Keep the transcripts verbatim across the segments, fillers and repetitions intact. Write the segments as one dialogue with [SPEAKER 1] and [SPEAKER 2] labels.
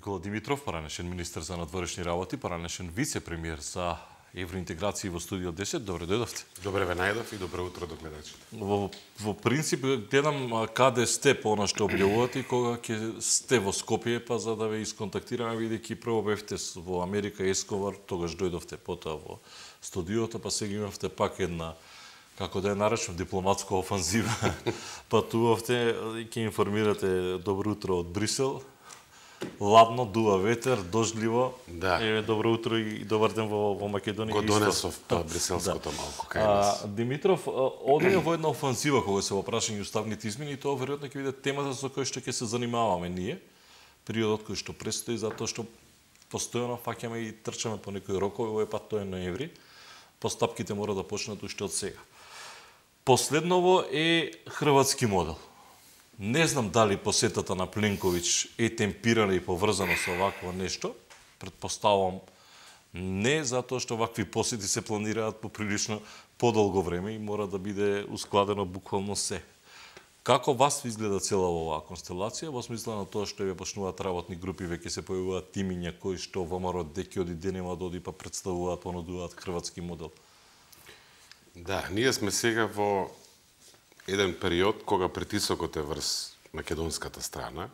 [SPEAKER 1] Никола Димитров, поранешен министер за надворешни работи, поранешен вице-премиер за евроинтеграција во студио десет. Добре дојдовте.
[SPEAKER 2] Добре ве најдов и добро утро до гледачите.
[SPEAKER 1] Во, во принцип гледам каде сте по она што објавувате и кога ќе сте во Скопје, па за да ве исконтактираме, бидејќи прво бевте во Америка Есковар, тогаш дојдовте потоа во студиото, па сега имавте пак една, како да ја наречам, дипломатска офанзива. Патувавте и ќе информирате добро утро од Брисел. Ладно, дува ветер, дождливо.
[SPEAKER 2] Да.
[SPEAKER 1] Е, добро утро и добар ден во, во Македонија.
[SPEAKER 2] Го донесов тоа бриселското да. Малку кај
[SPEAKER 1] нас. А, Димитров, одиме во една офанзива кога се во прашање уставните измени и тоа веројатно ќе биде темата со која што ќе се занимаваме ние, периодот кој што престои, затоа што постојано фаќаме и трчаме по некои рокови, овој пат тоа е ноември. Постапките мора да почнат уште од сега. Последново е хрватски модел. Не знам дали посетата на Пленковиќ е темпирана и поврзана со овакво нешто. Предпоставувам не, затоа што вакви посети се планираат по прилично подолго време и мора да биде ускладено буквално се. Како вас изгледа цела оваа констелација? Во смисла на тоа што ве почнуваат работни групи, веќе се појавуваат тимиња кои што ВМРО деки оди денема доди па представуваат, понудуваат хрватски модел.
[SPEAKER 2] Да, ние сме сега во еден период кога притисокот е врз македонската страна.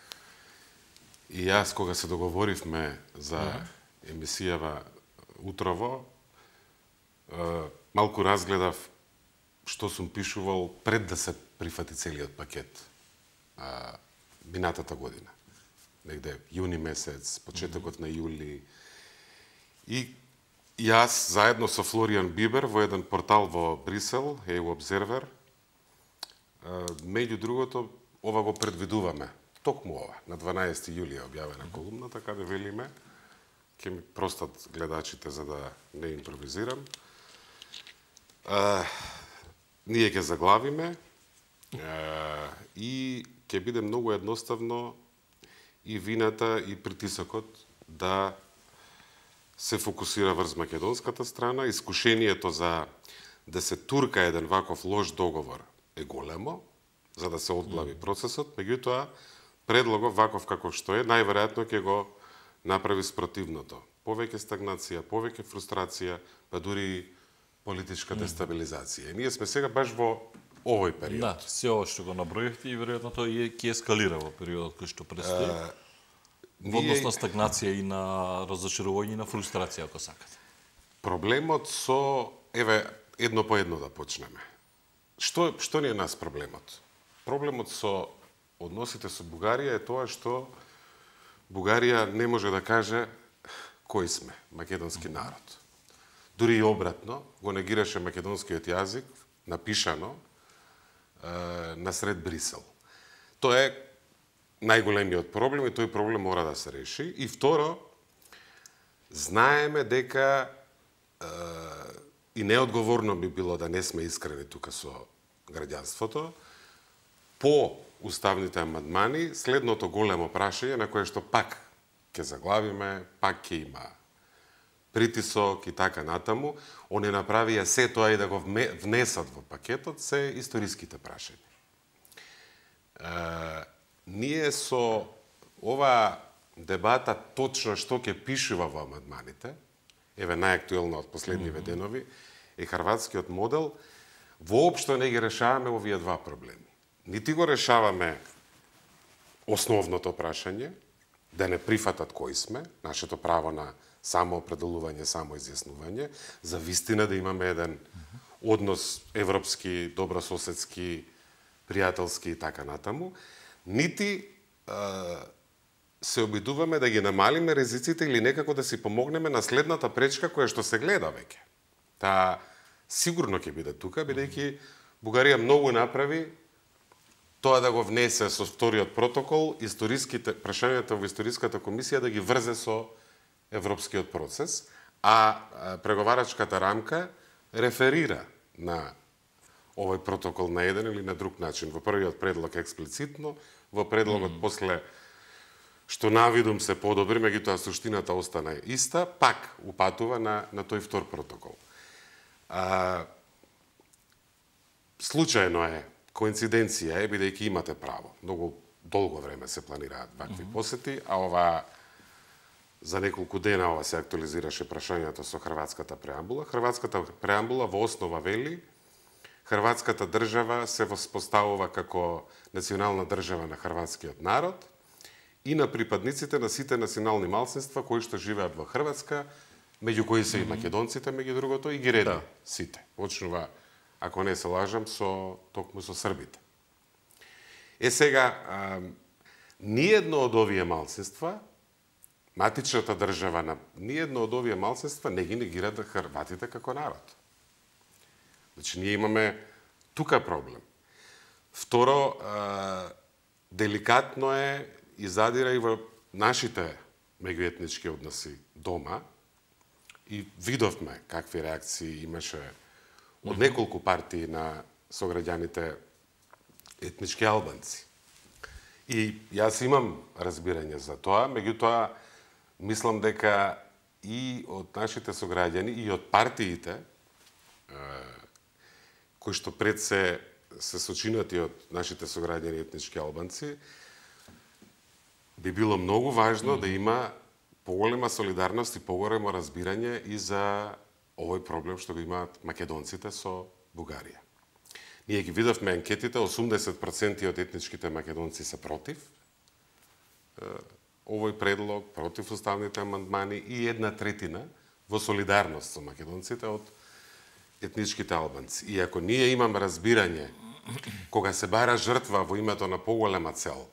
[SPEAKER 2] И јас кога се договоривме за емисијава утрово, малку разгледав што сум пишувал пред да се прифати целиот пакет минатата година. Негде јуни месец, почетокот на јули. И јас заедно со Флориан Бибер во еден портал во Брисел, E U Observer, меѓу другото, ова го предвидуваме. Токму ова, на дванаесети јули е објавена колумната, каде велиме, ќе ми простат гледачите за да не импровизирам. А, ние ќе заглавиме а, и ќе биде многу едноставно и вината и притисокот да се фокусира врз македонската страна. Искушението за да се турка еден ваков лош договор е големо, за да се одглави процесот, меѓутоа предлогот ваков каков што е, најверојатно ќе го направи спротивното. Повеќе стагнација, повеќе фрустрација, па дури политичка дестабилизација. И ние сме сега баш во овој период.
[SPEAKER 1] Да, се ова што го наброивте и веројатно тоа ќе ескалира во периодот кој што предстои. Во однос на стагнација и на разочарување и на фрустрација, ако сакате.
[SPEAKER 2] Проблемот со, еве, едно по едно да почнеме. Што, што ни е нас проблемот? Проблемот со односите со Бугарија е тоа што Бугарија не може да каже кој сме, македонски народ. Дури и обратно, го негираше македонскиот јазик, напишано, е, насред Брисел. Тоа е најголемиот проблем и тој проблем мора да се реши. И второ, знаеме дека е, и неодговорно би било да не сме искрени тука со граѓанството, по уставните амандмани, следното големо прашање на кое што пак ќе заглавиме, пак ќе има притисок и така натаму, они направија се тоа и да го внесат во пакетот, се историските прашања. Е, ние со ова дебата точно што ќе пишува во амандманите, еве најактуелно од последниве денови, е хрватскиот модел, воопшто не ги решаваме овие два проблеми. Нити го решаваме основното прашање, да не прифатат кои сме, нашето право на самоопределување, самоизјаснување, за вистина да имаме еден однос европски, добрососедски, пријателски и така натаму, нити е, се обидуваме да ги намалиме ризиците или некако да си помогнеме на следната пречка која што се гледа веќе. Таа сигурно ќе биде тука, бидејќи Бугарија многу направи тоа да го внесе со вториот протокол, историските прашањата во историската комисија да ги врзе со европскиот процес, а преговарачката рамка реферира на овој протокол на еден или на друг начин. Во првиот предлог експлицитно, во предлогот mm. после што навидум се подобри, меѓутоа суштината остана иста, пак упатува на, на тој втор протокол. А, случајно е, коинциденција е, бидејќи имате право. Многу долго време се планираат вакви mm -hmm. посети, а ова за неколку дена ова се актуализираше прашањето со хрватската преамбула. Хрватската преамбула во основа вели Хрватската држава се воспоставува како национална држава на хрватскиот народ и на припадниците на сите национални малцинства кои што живеат во Хрватска, меѓу кои се и македонците, меѓу другото, и ги реди да. Сите. Почнува, ако не се лажам, со токму со србите. Е сега, а, ниедно од овие малцинства, матичната држава на ниедно од овие малцинства не ги негира да хрватите како народ. Значи, ние имаме тука проблем. Второ, а, деликатно е и задира и во нашите меѓуетнички односи дома, и видовме какви реакции имаше од неколку партии на сограѓаните етнички албанци. И јас имам разбирање за тоа, меѓутоа мислам дека и од нашите сограѓани и од партиите кои што пред се се сочинати од нашите сограѓани етнички албанци, би било многу важно mm -hmm. да има поголема солидарност и поголемо разбирање и за овој проблем што го имаат македонците со Бугарија. Ние ги видовме анкетите, осумдесет проценти од етничките македонци се против овој предлог, против уставните амандмани и една третина во солидарност со македонците од етничките албанци. И ако ние имаме разбирање, кога се бара жртва во името на поголема цел,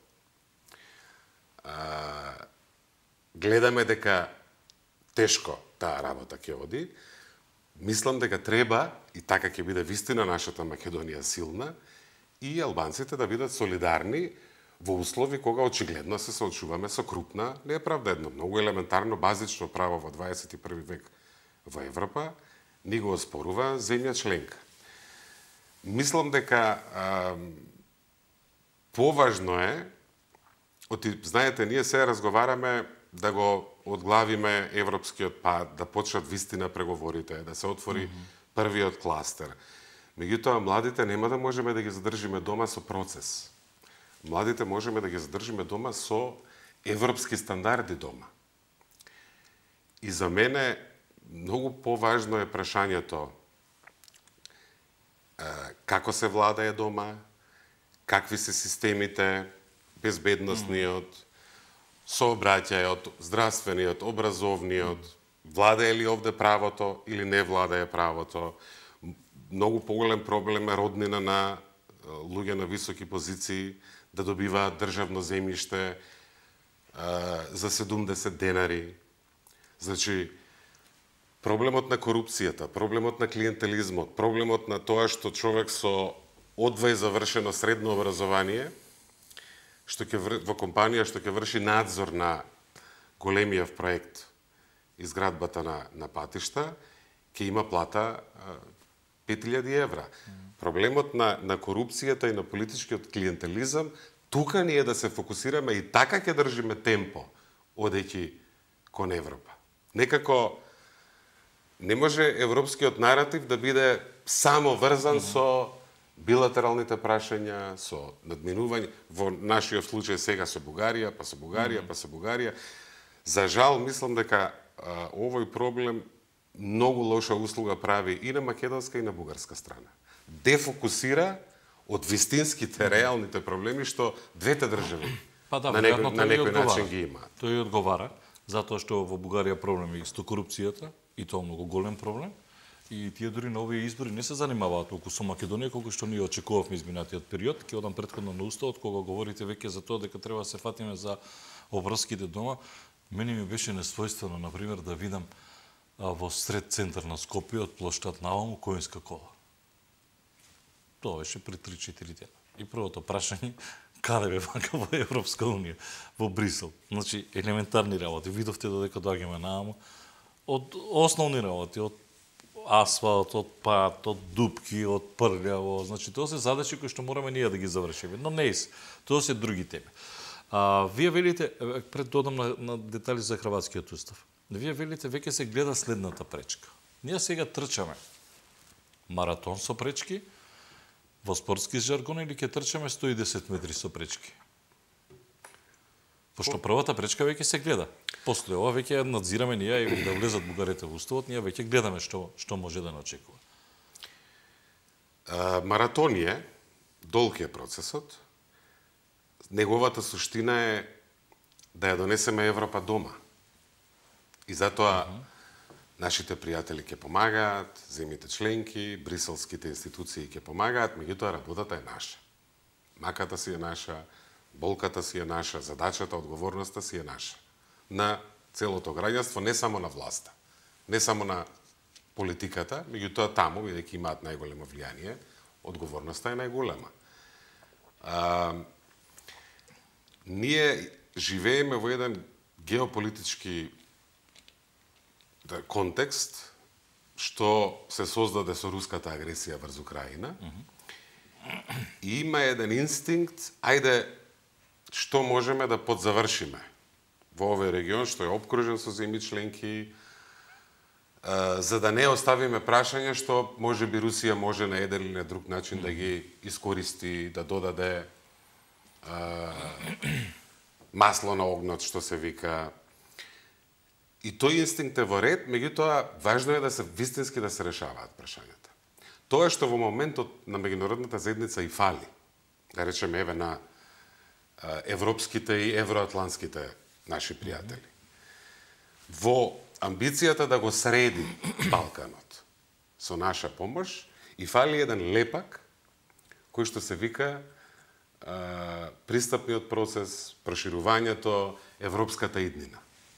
[SPEAKER 2] а, гледаме дека тешко таа работа ќе оди, мислам дека треба, и така ќе биде вистина нашата Македонија силна, и албанците да бидат солидарни во услови кога очигледно се соочуваме со крупна неправда, едно многу елементарно, базично право во дваесет и први век во Европа, ни го оспорува земја членка. Мислам дека а, поважно е, оти, знаете, ние се разговараме да го одглавиме европскиот пат, да почнат вистина преговорите, да се отвори mm -hmm. првиот кластер. Меѓутоа, младите нема да можеме да ги задржиме дома со процес. Младите можеме да ги задржиме дома со европски стандарди дома. И за мене многу поважно е прашањето како се владае дома, какви се системите, безбедносниот, сообраќајот, здравствениот, образовниот, владае ли овде правото или не владае правото. Многу поголем проблем е роднина на луѓе на високи позиции да добиваат државно земјиште за седумдесет денари. Значи, проблемот на корупцијата, проблемот на клиентелизмот, проблемот на тоа што човек со одвај завршено средно образование, што ќе во компанија што ќе врши надзор на големиот проект изградбата на на патишта, ќе има плата пет илјади евра. Mm. Проблемот на на корупцијата и на политичкиот клиентелизам, тука ние да се фокусираме и така ќе држиме темпо одејќи кон Европа. Некако не може европскиот наратив да биде само врзан mm -hmm. со билатералните прашања, со надминување, во нашиот случај сега со Бугарија, па со Бугарија, mm -hmm. па со Бугарија. За жал, мислам дека а, овој проблем многу лоша услуга прави и на македонска и на бугарска страна. Дефокусира од вистинските, реалните проблеми што двете држави
[SPEAKER 1] па да,
[SPEAKER 2] на некој, на некој начин ги имаат.
[SPEAKER 1] Тој одговара, затоа што во Бугарија проблем е исто корупцијата, и тоа многу голем проблем. И тие дури на овие избори не се занимаваат толку со Македонија, колку што ние очекувавме изминатиот период. Ќе одам претходно на уставот, кога говорите веќе за тоа дека треба да се фатиме за обврските дома. Мене ми беше несвојствено, например, да видам а, во сред центар на Скопје, од плоштад наваму, коњска кола. Тоа беше пред три-четири дена. И првото прашање, каде бе вака во Европска Унија, во Брисел? Значи, елементарни работи. Видовте додека доаѓаме наваму, од основни работи, од асфалт, од пат, од дупки, од прљаво. Значи, тоа се задачи кои што мораме ние да ги завршиме. Но не е. Тоа се други теми. А, вие велите, пред додам на, на детали за хрватскиот устав, вие велите, веќе се гледа следната пречка. Ние сега трчаме маратон со пречки, во спортски жаргон, или ќе трчаме сто и десет метри со пречки? Пошто првата пречка веќе се гледа. После ова веќе надзираме ние и да влезат бугарите во уставот, ние веќе гледаме што што може да начекува.
[SPEAKER 2] Маратон е, долг е процесот. Неговата суштина е да ја донесеме Европа дома. И затоа uh-huh. нашите пријатели ќе помагаат, земјите членки, бриселските институции ќе помагаат, меѓутоа работата е наша. Маката си е наша, болката си е наша, задачата, одговорноста си е наша. На целото граѓанство, не само на власта, не само на политиката, меѓутоа таму, бидејќи имаат најголемо влијание, одговорноста е најголема. А, ние живееме во еден геополитички контекст што се создаде со руската агресија врз Украина. Mm-hmm. И има еден инстинкт, ајде, што можеме да подзавршиме во овој регион, што е обкружен со земји членки, за да не оставиме прашања што може би Русија може на еден или на друг начин mm-hmm. да ги искористи, да додаде а, масло на огнот, што се вика. И тој инстинкт е во ред, меѓутоа важно е да се вистински да се решаваат прашањата. Тоа што во моментот на меѓународната заедница и фали, да речеме еве на европските и евроатлантските наши пријатели. Во амбицијата да го среди Балканот со наша помош и фали еден лепак кој што се вика а, пристапниот процес, проширувањето, европската иднина.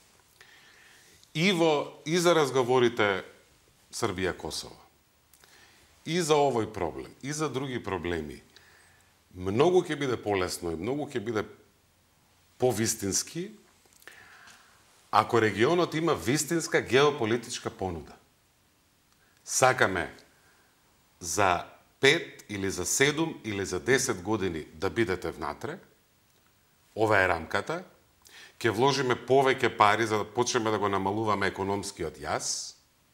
[SPEAKER 2] И во и за разговорите Србија-Косово, и за овој проблем, и за други проблеми, многу ќе биде полесно и многу ќе биде повистински ако регионот има вистинска геополитичка понуда. Сакаме за пет или за седум или за десет години да бидете внатре, ова е рамката, ќе вложиме повеќе пари за да почнеме да го намалуваме економскиот јас,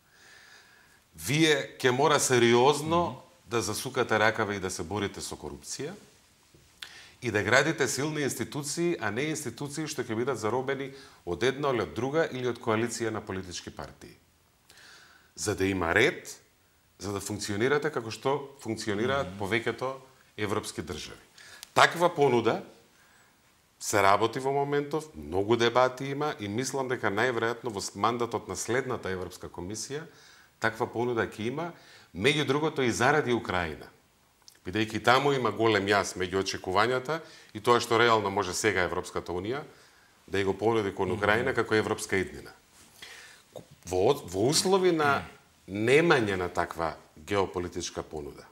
[SPEAKER 2] вие ќе мора сериозно mm-hmm. да засукате ракава и да се борите со корупција и да градите силни институции, а не институции што ќе бидат заробени од една или од друга или од коалиција на политички партии. За да има ред, за да функционирате како што функционираат mm-hmm. повеќето европски држави. Таква понуда се работи во моментов, многу дебати има и мислам дека најверојатно во мандатот на следната Европска комисија таква понуда ќе има, меѓу другото и заради Украина. Бидејќи таму има голем јас меѓу очекувањата и тоа што реално може сега Европската унија да ја го понуди кон Украина mm-hmm. како европска иднина. Во, во услови на немање на таква геополитичка понуда,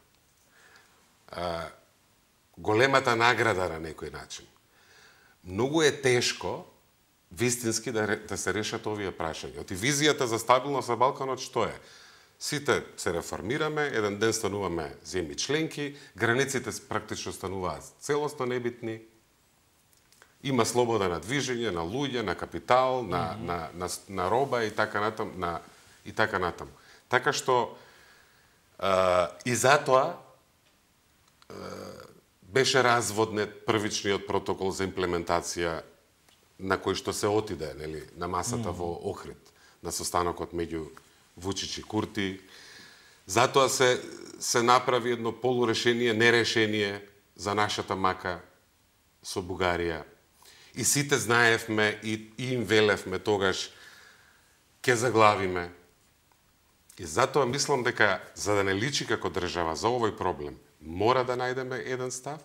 [SPEAKER 2] а, големата награда на некој начин, многу е тешко вистински да, да се решат овие прашања. И визијата за стабилност на Балканот што е? Сите се реформираме, еден ден стануваме земји членки, границите практично стануваат целосно небитни, има слобода на движење, на луѓе, на капитал, на, mm-hmm. на, на, на роба и така натам, на, и така натам. Така што а, и затоа а, беше разводнет првичниот протокол за имплементација на кој што се отиде, нели, на масата mm-hmm. во Охрид, на состанокот меѓу Вучич и Курти. Затоа се се направи едно полурешение, нерешение за нашата мака со Бугарија. И сите знаевме и, и им велевме тогаш ќе заглавиме. И затоа мислам дека за да не личи како држава за овој проблем, мора да најдеме еден став,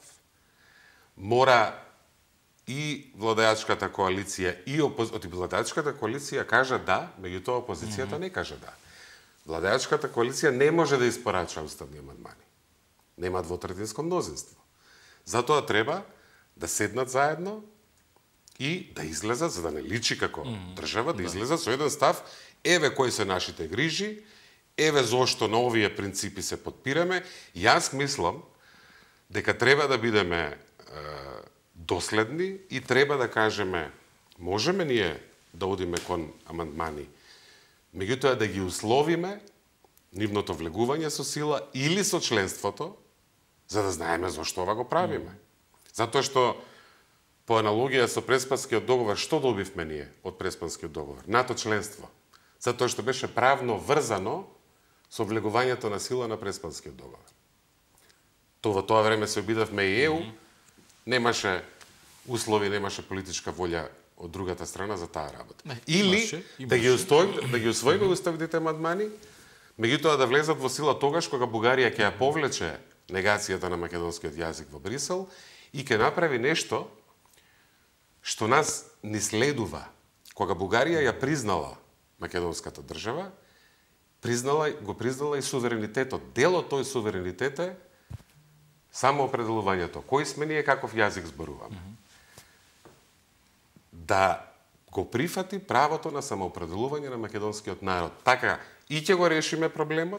[SPEAKER 2] мора и владеачката коалиција и опозицијата, владеачката коалиција кажа да, меѓутоа опозицијата mm-hmm. не кажа да. Владеачката коалиција не може да испорача уставни амандмани. Нема двотретинско мнозинство. Затоа треба да седнат заедно и да излезат, за да не личи како mm-hmm. држава, да, да излезат со еден став, еве кои се нашите грижи, еве зошто на овие принципи се подпираме. Јас мислам дека треба да бидеме е, доследни и треба да кажеме, можеме ние да одиме кон амандмани, меѓутоа да ги условиме нивното влегување со сила или со членството, за да знаеме зашто ова го правиме. Mm. Затоа што по аналогија со Преспанскиот договор, што добивме ние од Преспанскиот договор? НАТО членство. Затоа што беше правно врзано со влегувањето на сила на Преспанскиот договор. Тоа во тоа време се обидавме и Е У, немаше услови, немаше политичка волја од другата страна за таа работа. Не, Или имаше, имаше. да ги устоим, да ги усвоиме уставните амандмани, меѓутоа да влезат во сила тогаш кога Бугарија ќе ја повлече негацијата на македонскиот јазик во Брисел и ќе направи нешто што нас ни следува. Кога Бугарија ја признала македонската држава, признала, го признала и суверенитетот. Дел од тој суверенитет е самоопределувањето. Кој сме ние, каков јазик зборуваме? Mm-hmm. Да го прифати правото на самоопределување на македонскиот народ. Така, и ќе го решиме проблемот,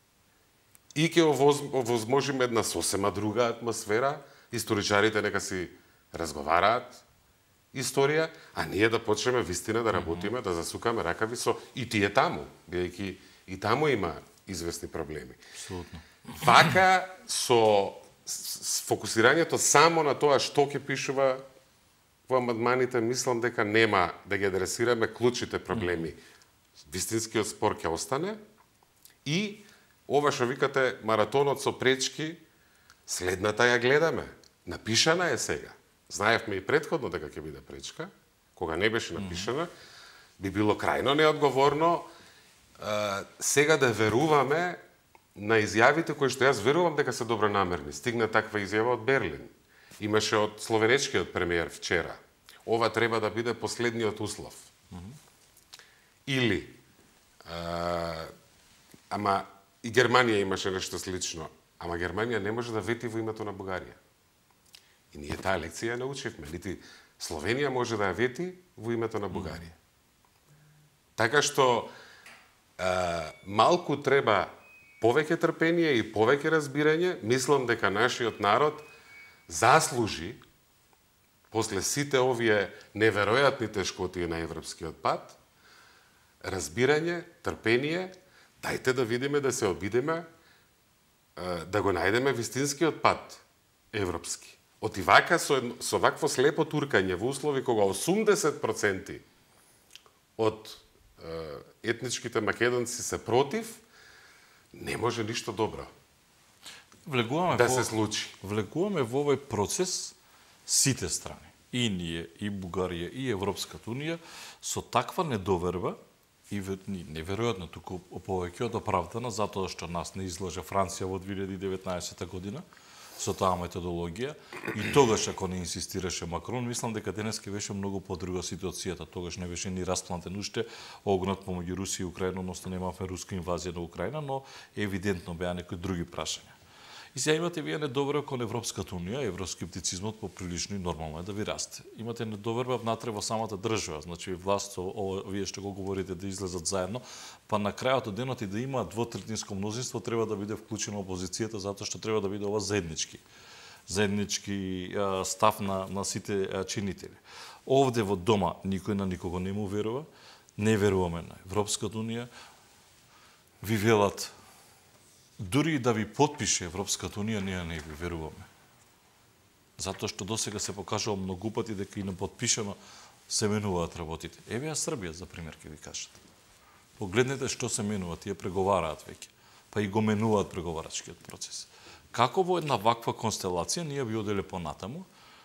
[SPEAKER 2] и ќе овозможиме една сосема друга атмосфера, историчарите нека си разговараат историја, а ние да почнеме вистина да работиме, mm-hmm. да засукаме ракави со и тие таму, бидејќи и таму има известни проблеми.
[SPEAKER 1] Абсолютно.
[SPEAKER 2] Вака со с фокусирањето само на тоа што ќе пишува во амандманите, мислам дека нема да ги адресираме клучите проблеми. Mm-hmm. Вистинскиот спор ќе остане и ова што викате маратонот со пречки, следната ја гледаме. Напишана е сега. Знаевме и предходно дека ќе биде пречка, кога не беше напишана, би било крајно неодговорно а, сега да веруваме на изјавите кои што јас верувам дека се добронамерни. Стигна таква изјава од Берлин. Имаше од словенечкиот премиер вчера. Ова треба да биде последниот услов. Mm-hmm. Или а, ама и Германија имаше нешто слично. Ама Германија не може да вети во името на Бугарија. И ние таа лекција ја научивме. Нити Словенија може да ја вети во името на Бугарија. Mm. Така што а, малку треба повеќе трпение и повеќе разбирање. Мислам дека нашиот народ заслужи после сите овие неверојатни тешкоти на европскиот пат разбирање, трпение. Дајте да видиме, да се обидеме, да го најдеме вистинскиот пат европски. Оти вака со, со вакво слепо туркање во услови кога осумдесет проценти од е, етничките македонци се против, не може ништо добро
[SPEAKER 1] влегуваме
[SPEAKER 2] да
[SPEAKER 1] во,
[SPEAKER 2] се случи.
[SPEAKER 1] Влегуваме во овој процес сите страни. И ние, и Бугарија, и Европската унија со таква недоверба и неверојатно туку повеќе од оправдана, затоа што нас не излаже Франција во две илјади и деветнаесетта година со таа методологија и тогаш ако не инсистираше Макрон, мислам дека денеска беше многу подруга ситуацијата. Тогаш не беше ни расплантен уште огнот помеѓу Русија и Украина, односно немавме руска инвазија на Украина, но евидентно беа некои други прашања. И сега имате вие недоверба кон Европската унија, евроскептицизмот поприлично и нормално е да ви расте. Имате недоверба внатре во самата држава, значи власт, ово, вие што го говорите да излезат заедно, па на крајот од денот и да има двотретинско мнозинство треба да биде вклучена опозицијата затоа што треба да биде ова заеднички заеднички а, став на на сите а, чинители. Овде во дома никој на никого не му верува, не веруваме на Европската унија. Ви велат дури да ви потпише Европската унија, ние не ви веруваме. Затоа што досега се покажало многу пати дека и на потпишано се менуваат работите. Еве ја Србија, за пример, ќе ви кажат. Погледнете што се менува, тие преговараат веќе, па и го менуваат преговарачкиот процес. Како во една ваква констелација ние би оделе понатаму,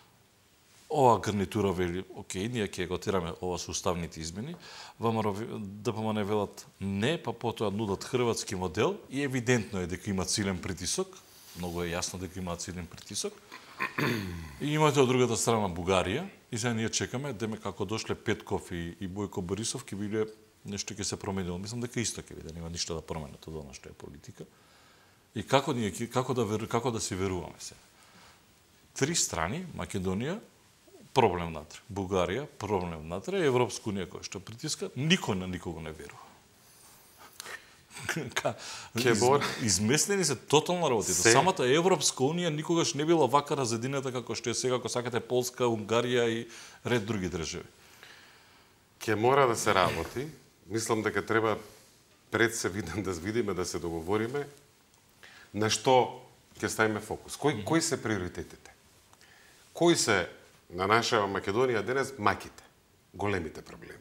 [SPEAKER 1] ова гарнитура вели, окей, ние ќе го тераме ова со уставните измени, ВМРО Д П М Н велат не, па потоа нудат хрватски модел и евидентно е дека има силен притисок, многу е јасно дека имаат силен притисок. И имате од другата страна Бугарија, и сега ние чекаме, деме како дошле Петков и, и Бојко Борисов, ќе биле нешто ќе се променило. Мислам дека исто ќе биде, нема ништо да променат од она што е политика. И како ние како да веру, како да си веруваме се. Три страни, Македонија, проблем внатре. Бугарија, проблем внатре, Европска унија која што притиска, никој на никого не верува. Из, изместени се тотално работите. Се... Самата Европска унија никогаш не била вака разединета како што е сега, ако сакате Полска, Унгарија и ред други држави.
[SPEAKER 2] Ке мора да се работи. Мислам дека треба пред се видам да видиме, да се договориме на што ќе ставиме фокус. Кои, mm -hmm. кои се приоритетите? Кои се на наша Македонија денес маките, големите проблеми.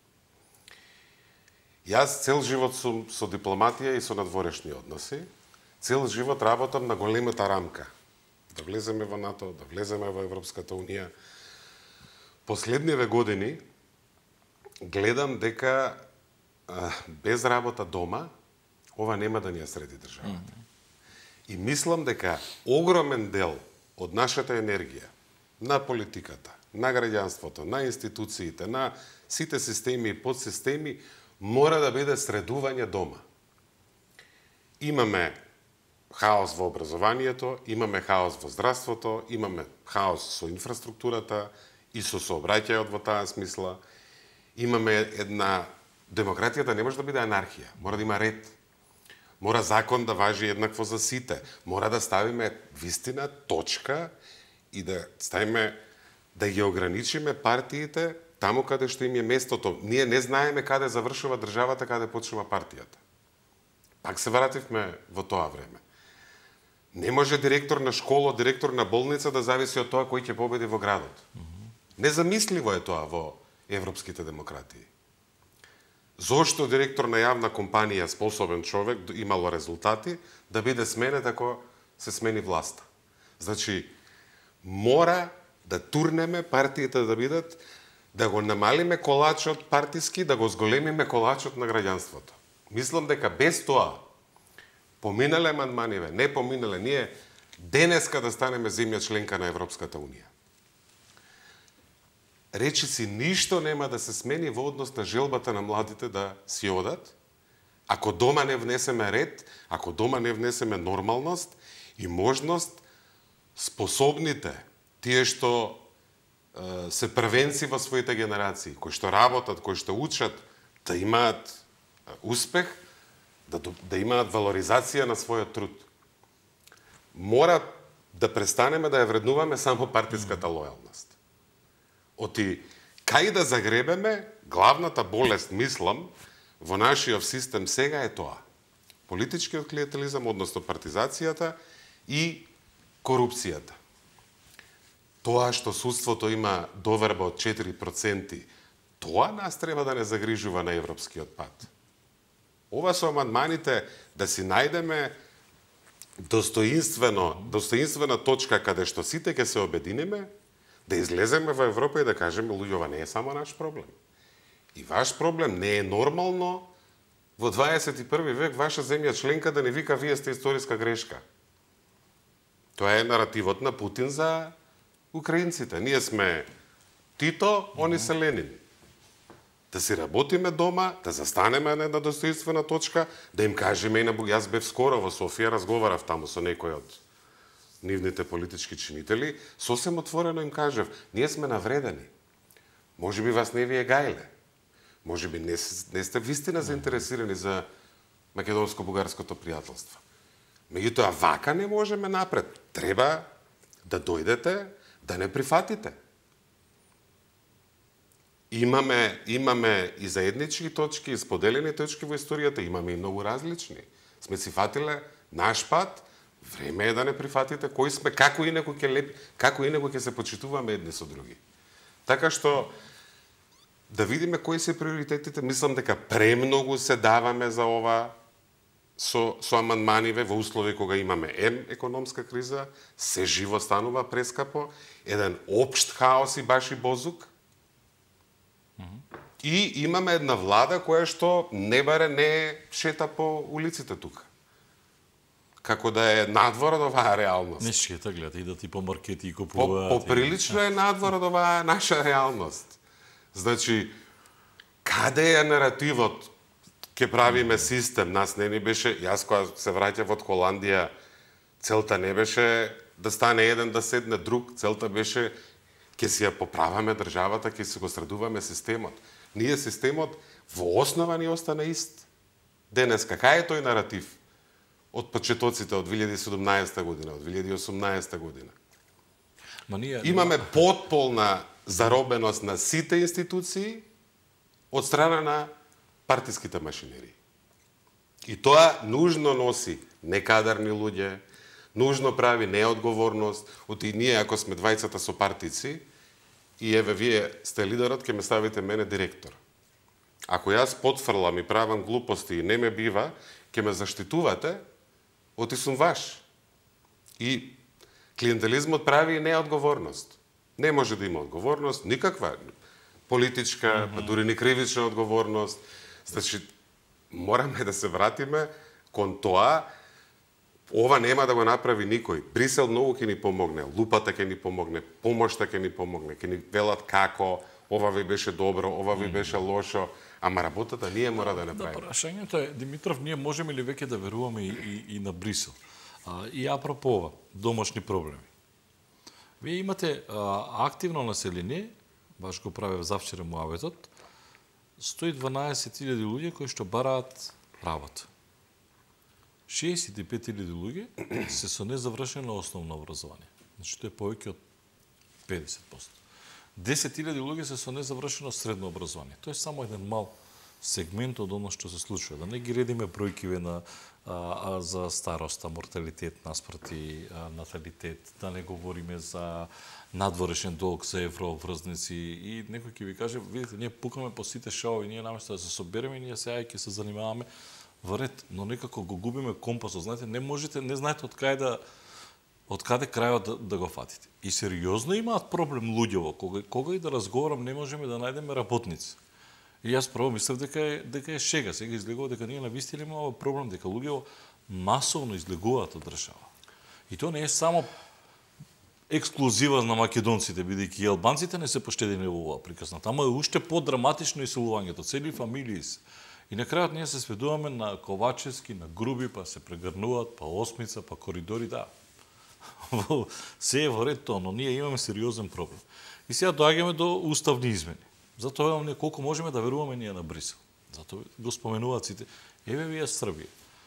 [SPEAKER 2] Јас цел живот сум со дипломатија и со надворешни односи. Цел живот работам на големата рамка. Да влеземе во НАТО, да влеземе во Европската Унија. Последниве години гледам дека а, без работа дома, ова нема да ни ја среди државата. Mm-hmm. И мислам дека огромен дел од нашата енергија, на политиката, на граѓанството, на институциите, на сите системи и подсистеми, мора да биде средување дома. Имаме хаос во образованието, имаме хаос во здравството, имаме хаос со инфраструктурата и со сообраќајот во таа смисла. Имаме една... Демократијата не може да биде анархија, мора да има ред. Мора закон да важи еднакво за сите. Мора да ставиме вистина, точка и да ставиме, да ги ограничиме партиите таму каде што им е местото. Ние не знаеме каде завршува државата, каде почнува партијата. Пак се вративме во тоа време. Не може директор на школа, директор на болница да зависи од тоа кој ќе победи во градот. Mm-hmm. Незамисливо е тоа во европските демократии. Зошто директор на јавна компанија, способен човек, имало резултати, да биде сменет ако се смени власта? Значи, мора да турнеме партиите да бидат, да го намалиме колачот партиски, да го зголемиме колачот на граѓанството. Мислам дека без тоа, поминале амандманиве, не поминале, ние денеска да станеме земја членка на Европската Унија. Речи си, ништо нема да се смени во однос на желбата на младите да си одат, ако дома не внесеме ред, ако дома не внесеме нормалност и можност способните, тие што е, се првенци во своите генерации, кои што работат, кои што учат, да имаат успех, да, да имаат валоризација на својот труд. Мора да престанеме да ја вреднуваме само партиската лојалност. Оти, кај да загребеме, главната болест, мислам, во нашиот систем сега е тоа. Политичкиот клиентелизам, односно партизацијата и корупцијата. Тоа што судството има доверба од четири проценти, тоа нас треба да не загрижува на европскиот пат. Ова со амандманите да си најдеме достоинствено, достоинствена точка каде што сите ќе се обединиме, да излеземе во Европа и да кажеме, луѓе, ова не е само наш проблем. И ваш проблем не е нормално во дваесет и први век ваша земја членка да не вика вие сте историска грешка. Тоа е наративот на Путин за украинците. Ние сме Тито, они се Ленин. Да си работиме дома, да застанеме на една достоинствена точка, да им кажеме и на Бог. Јас бев скоро во Софија, разговарав таму со некој од нивните политички чинители, сосем отворено им кажав, ние сме навредени. Може би вас не ви е гајле. Може би не, не сте вистина заинтересирани за македонско-бугарското пријателство. Меѓутоа, вака не можеме напред. Треба да дојдете, да не прифатите. Имаме, имаме и заеднички точки, и споделени точки во историјата, имаме и многу различни. Сме си фатиле наш пат, време е да не прифатите кои сме, како инаку ќе леп, како инаку ќе се почитуваме едни со други. Така што да видиме кои се приоритетите, мислам дека премногу се даваме за ова со со амандманиве во услови кога имаме ем економска криза, се живо станува прескапо, еден општ хаос и баш и бозук. Mm-hmm. И имаме една влада која што не баре не шета по улиците тука. Како да е надвор од оваа реалност.
[SPEAKER 1] Не шета, гледа, и да ти по маркети и купуваат.
[SPEAKER 2] По, поприлично е надвор од оваа наша реалност. Значи, каде е наративот? Ке правиме систем, нас не ни беше, јас кога се враќав од Холандија, целта не беше да стане еден да седне друг, целта беше ке си ја поправаме државата, ке си го средуваме системот. Ние системот во основа ни остана ист. Денес, какај е тој наратив од почетоците од две илјади и седумнаесета година, од две илјади и осумнаесета година?
[SPEAKER 1] Ма ние...
[SPEAKER 2] Имаме потполна заробеност на сите институции од страна на партиските машинерии. И тоа нужно носи некадарни луѓе, нужно прави неодговорност, оти ние ако сме двајцата со партици, и еве вие сте лидерот, ќе ме ставите мене директор. Ако јас потфрлам и правам глупости и не ме бива, ќе ме заштитувате, оти сум ваш. И клиентелизмот прави и неодговорност. Не може да има одговорност, никаква политичка, mm -hmm. дури ни кривична одговорност. Значи, мораме да се вратиме кон тоа. Ова нема да го направи никој. Брисел многу ќе ни помогне, лупата ќе ни помогне, помошта ќе ни помогне, ќе ни велат како, ова ви беше добро, ова ви беше лошо, ама работата ние мора да направиме.
[SPEAKER 1] Да, прашањето е, Димитров, ние можеме ли веќе да веруваме и, и, и на Брисел? А, и апропо ова, домашни проблеми. Вие имате а, активно население, баш го правев завчера муабетот, сто и дванаесет илјади луѓе кои што бараат работа. шеесет и пет илјади луѓе се со незавршено основно образование. Значи, тоа е повеќе од педесет проценти. десет илјади луѓе се со незавршено средно образование. Тоа е само еден мал сегмент од оно што се случува. Да не ги редиме бројкиве на а, а, за староста, морталитет, наспрати а, наталитет, да не говориме за надворешен долг за евроврзници и некој ќе ви каже, видите, ние пукаме по сите шоуи, ние наместо да се собереме, ние сега ќе се занимаваме во ред, но некако го губиме компасот. Знаете, не можете, не знаете од кај да од каде крајот да, да го фатите. И сериозно имаат проблем луѓево, кога, кога и да разговарам не можеме да најдеме работници. И јас прво мислев дека е, дека е шега, сега излегува дека ние навистина имаме проблем, дека луѓево масовно излегуваат од држава. И тоа не е само ексклузива на македонците, бидејќи и албанците не се поштедени во оваа приказна. Тамо е уште подраматично иселувањето, цели фамилии се. И на крајот ние се сведуваме на Ковачевски, на Груби, па се прегрнуваат, па Осмица, па коридори, да. Се е во ред тоа, но ние имаме сериозен проблем. И сега доаѓаме до уставни измени. Затоа имаме колку можеме да веруваме ние на Брисел. Затоа го споменуваат сите. Еве вие Србија.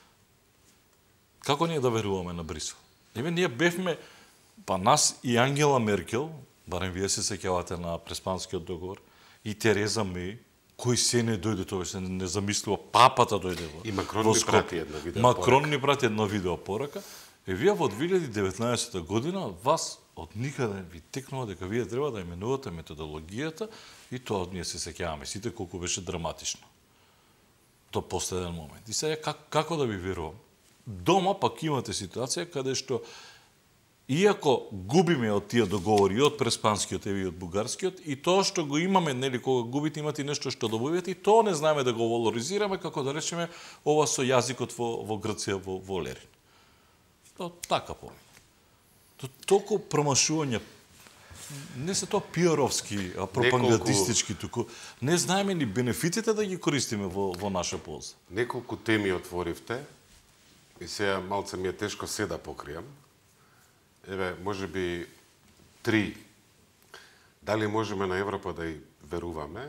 [SPEAKER 1] Како ние да веруваме на Брисел? Еве ние бевме, па нас и Ангела Меркел, барем вие се сеќавате на Преспанскиот договор, и Тереза Меј, кој се не дојде, тоа се не замислува, папата дојде во.
[SPEAKER 2] И Макрон ни прати една видео
[SPEAKER 1] Макрон ни прати една видео порака. Е, вие во две илјади и деветнаесетта година вас од никаде ви текнува дека вие треба да именувате методологијата и тоа ние се сеќаваме сите колку беше драматично. До последен момент. И сега как, како да ви верувам? Дома пак имате ситуација каде што иако губиме од тие договори, од Преспанскиот и од Бугарскиот, и тоа што го имаме, нели, кога губите, имате нешто што добивате, и тоа не знаеме да го валоризираме, како да речеме, ова со јазикот во, во Грција, во, во Лерин. То така помина. То толку промашување, не се тоа пиаровски, а пропагандистички, туку не знаеме ни бенефитите да ги користиме во, во наша полза.
[SPEAKER 2] Неколку теми отворивте, и сега малце ми е тешко се да покријам. Еве, може би три. Дали можеме на Европа да и веруваме?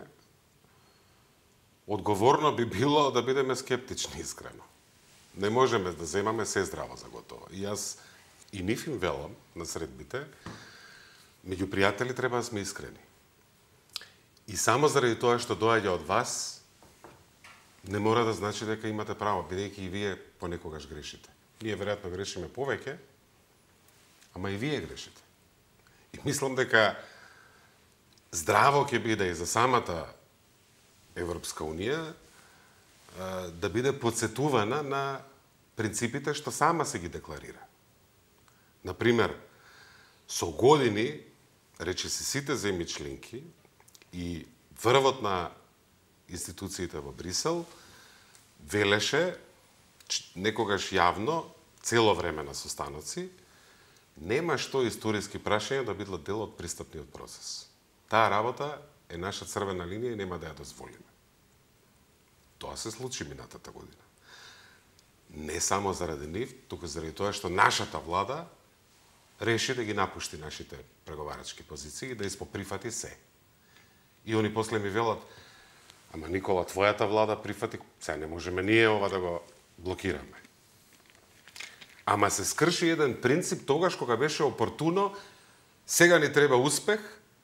[SPEAKER 2] Одговорно би било да бидеме скептични, искрено. Не можеме да земаме се здраво за готово. И јас и нив им велам на средбите, меѓу пријатели треба да сме искрени. И само заради тоа што доаѓа од вас, не мора да значи дека имате право, бидејќи и вие понекогаш грешите. Ние веројатно грешиме повеќе, ама и вие грешите. И мислам дека здраво ќе биде и за самата Европска Унија да биде подсетувана на принципите што сама се ги декларира. Например, со години, речиси сите земји членки и врвот на институциите во Брисел велеше некогаш јавно, цело време на состаноци, нема што историски прашања да бидат дел од пристапниот процес. Таа работа е наша црвена линија и нема да ја дозволиме. Тоа се случи минатата година. Не само заради нив, туку заради тоа што нашата влада реши да ги напушти нашите преговарачки позиции и да испоприфати се. И они после ми велат, ама Никола, твојата влада прифати, сега не можеме ние ова да го блокираме. Ама се скрши еден принцип тогаш кога беше опортуно, сега ни треба успех,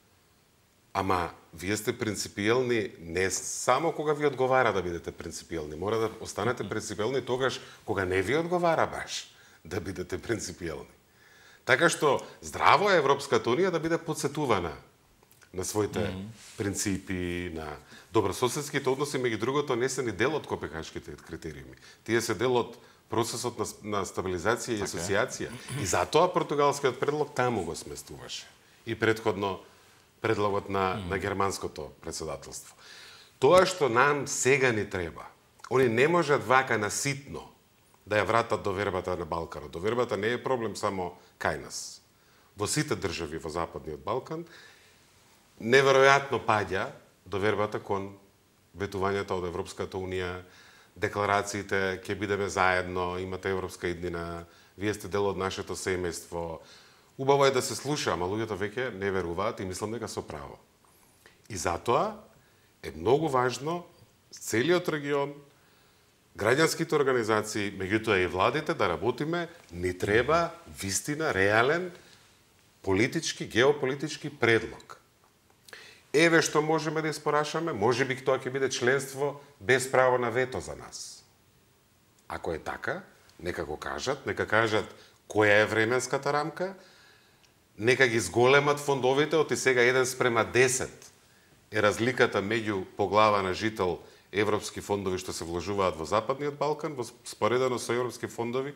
[SPEAKER 2] ама вие сте принципиелни не само кога ви одговара да бидете принципиелни, мора да останете принципиелни тогаш кога не ви одговара баш да бидете принципиелни. Така што здраво е Европската Унија да биде подсетувана на своите mm -hmm. принципи, на добрососедските односи, меѓу другото не се ни дел од Копенхашките критериуми. Тие се дел од процесот на, на стабилизација и асоциација. И затоа португалскиот предлог таму го сместуваше. И предходно предлогот на, mm -hmm. на германското председателство. Тоа што нам сега ни треба, они не можат вака наситно да ја вратат довербата на Балканот. Довербата не е проблем само кај нас. Во сите држави во Западниот Балкан неверојатно паѓа довербата кон ветувањата од Европската Унија, декларациите ќе бидеме заедно, имате европска иднина, вие сте дел од нашето семејство. Убаво е да се слуша, ама луѓето веќе не веруваат и мислам дека со право. И затоа е многу важно целиот регион, граѓанските организации, меѓутоа и владите да работиме, ни треба вистина, реален, политички, геополитички предлог. Еве што можеме да испорашаме, може би тоа ќе биде членство без право на вето за нас. Ако е така, нека го кажат, нека кажат која е временската рамка, нека ги зголемат фондовите, оти сега еден спрема десет е разликата меѓу по глава на жител европски фондови што се вложуваат во Западниот Балкан, во споредено со европски фондови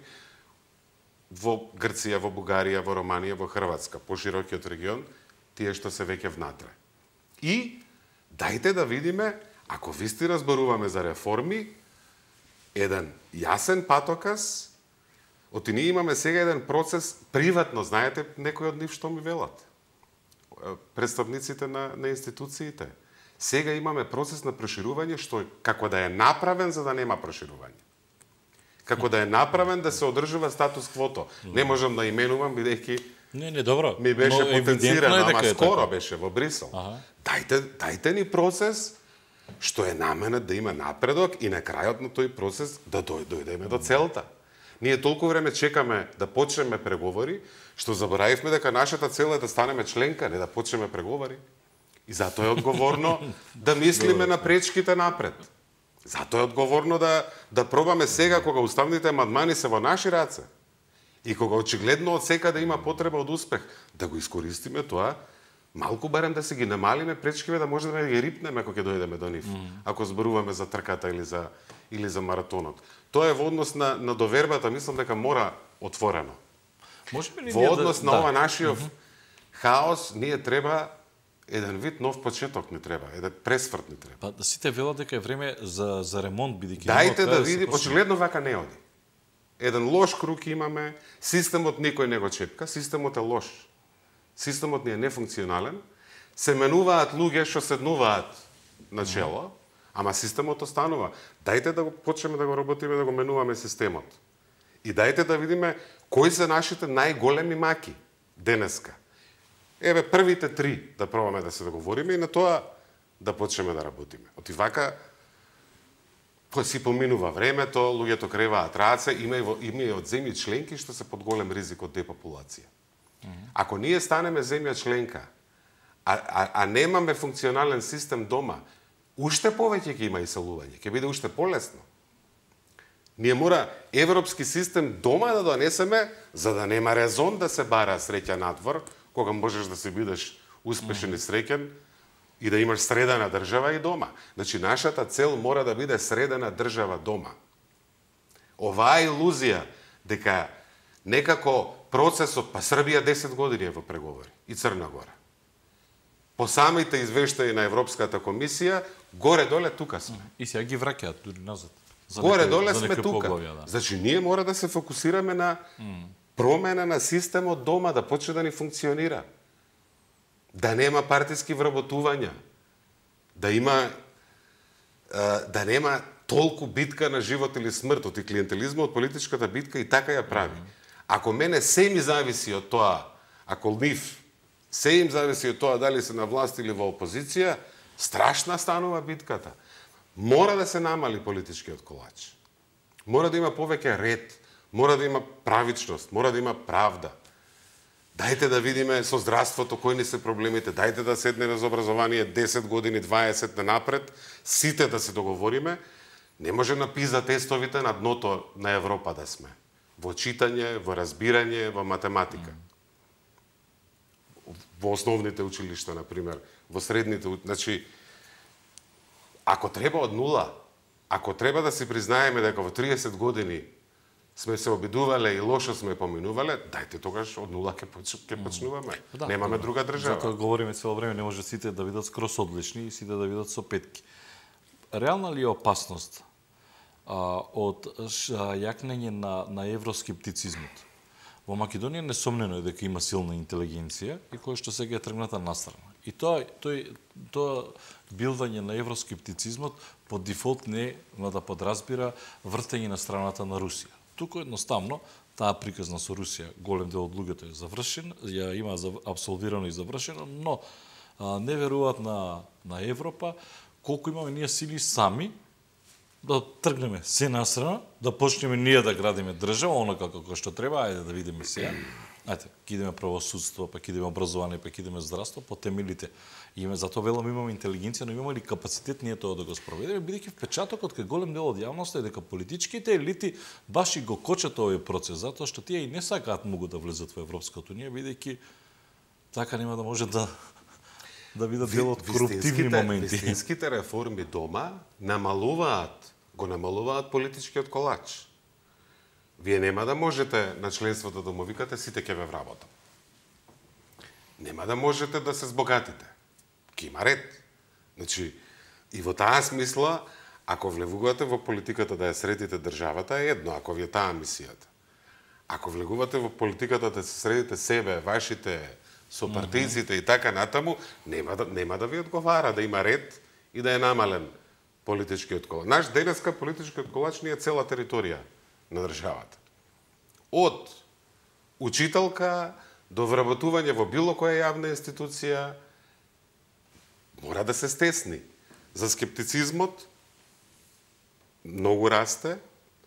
[SPEAKER 2] во Грција, во Бугарија, во Романија, во Хрватска, поширокиот регион, тие што се веќе внатре. И дајте да видиме, ако вистина зборуваме за реформи, еден јасен патоказ, оти ние имаме сега еден процес, приватно, знаете, некои од нив што ми велат, представниците на, на институциите. Сега имаме процес на проширување, што како да е направен за да нема проширување. Како да е направен да се одржува статус квото. Не можам да именувам, бидејќи
[SPEAKER 1] Не, не, добро.
[SPEAKER 2] Ми беше потенцирано, ама скоро
[SPEAKER 1] така.
[SPEAKER 2] беше во Брисел.
[SPEAKER 1] Ага.
[SPEAKER 2] Дајте, дајте ни процес што е наменет да има напредок и на крајот на тој процес да дојдеме до целта. Ние толку време чекаме да почнеме преговори, што заборавивме дека нашата цел е да станеме членка, не да почнеме преговори. И затоа е одговорно да мислиме на пречките напред. Затоа е одговорно да, да пробаме сега, кога уставните амандмани се во наши раце, и кога очигледно од секаде има потреба од успех, да го искористиме тоа, малку барем да се ги намалиме пречкиве, да можеме да ги рипнеме ако ќе дојдеме до нив, mm. ако зборуваме за трката или за, или за маратонот. Тоа е во однос на, на довербата, мислам дека мора отворено.
[SPEAKER 1] Може би
[SPEAKER 2] во однос
[SPEAKER 1] да,
[SPEAKER 2] на
[SPEAKER 1] да.
[SPEAKER 2] ова нашиот mm -hmm. хаос, ние треба еден вид нов почеток ни треба, еден пресврт ни треба.
[SPEAKER 1] Па да сите велат дека е време за за ремонт, бидејќи
[SPEAKER 2] Дајте да види, очигледно вака не оди. Еден лош круг имаме, системот никој не го чепка, системот е лош. Системот ни е нефункционален, се менуваат луѓе што седнуваат на чело, ама системот останува. Дајте да го почнеме да го работиме, да го менуваме системот. И дајте да видиме кои се нашите најголеми маки денеска. Еве првите три да пробаме да се договориме и на тоа да почнеме да работиме. Оти вака си поминува времето, луѓето креваат раце, има и, во, има и од земји членки што се под голем ризик од депопулација. Mm -hmm. Ако ние станеме земја членка, а, а, а немаме функционален систем дома, уште повеќе ќе има иселување, ќе биде уште полесно. Ние мора европски систем дома да донесеме, за да нема резон да се бара среќа надвор, кога можеш да се бидеш успешен mm -hmm. и среќен, и да имаш средена држава и дома. Значи, нашата цел мора да биде средена држава дома. Оваа илузија дека некако процесот, па Србија десет години е во преговори, и Црна Гора. По самите извештаи на Европската комисија, горе-доле тука сме.
[SPEAKER 1] И сега ги враќаат дури назад.
[SPEAKER 2] Горе-доле сме тука. Да. Значи, ние мора да се фокусираме на промена на системот дома, да почне да ни функционира. Да нема партиски вработувања, да има да нема толку битка на живот или смрт, од клиентелизмот, од политичката битка и така ја прави. Ако мене се ми зависи од тоа, ако нив се им зависи од тоа дали се на власт или во опозиција, страшна станува битката. Мора да се намали политичкиот колач. Мора да има повеќе ред, мора да има правичност, мора да има правда. Дајте да видиме со здравството кои ни се проблемите, дајте да седнеме за образование десет години, дваесет напред, сите да се договориме. Не може на пиза тестовите на дното на Европа да сме. Во читање, во разбирање, во математика. во основните училишта, например, во средните, значи, ако треба од нула, ако треба да си признаеме дека во триесет години сме се обидувале и лошо сме поминувале, дајте тогаш од нула ќе ќе почнуваме. Да, немаме да, друга држава.
[SPEAKER 1] Затоа говориме цело време, не може сите да бидат скрос одлични и сите да бидат со петки. Реална ли е опасност а, од јакнење на, на евроскептицизмот? Во Македонија несомнено е дека има силна интелигенција и која што сега е тргната настрана. И тоа, тој, тоа билдање на евроскептицизмот по дефолт не да подразбира вртење на страната на Русија. Туку едноставно таа приказна со Русија, голем дел од луѓето е завршен, ја има апсолвирано и завршено, но а, не веруваат на, на Европа колку имаме ние сили сами да тргнеме се настрана, да почнеме ние да градиме држава, онака како што треба, ајде да видиме сега. Ајде, ќе идеме правосудство, па ќе идеме образование, па ќе идеме здравство, по темелите. Име затоа велам имаме интелигенција, но имаме ли капацитет ние тоа да го спроведеме, бидејќи впечатокот кај голем дел од јавноста е дека политичките елити баш и го кочат овој процес, затоа што тие и не сакаат многу да влезат во Европската унија, бидејќи така нема да може да да бидат дел од коруптивни моменти.
[SPEAKER 2] Вистинските реформи дома намалуваат, го намалуваат политичкиот колач. Вие нема да можете на членството да му викате сите ќе ве вработам. Нема да можете да се збогатите. Ке има ред. Значи, и во таа смисла, ако влегувате во политиката да ја средите државата, е едно, ако ви е таа мисијата. Ако влегувате во политиката да се средите себе, вашите сопартијците mm -hmm. и така натаму, нема да, нема да ви одговара да има ред и да е намален политичкиот колач. Наш денеска политичкиот колач ни е цела територија на државата. Од учителка до вработување во било која јавна институција мора да се стесни. За скептицизмот многу расте.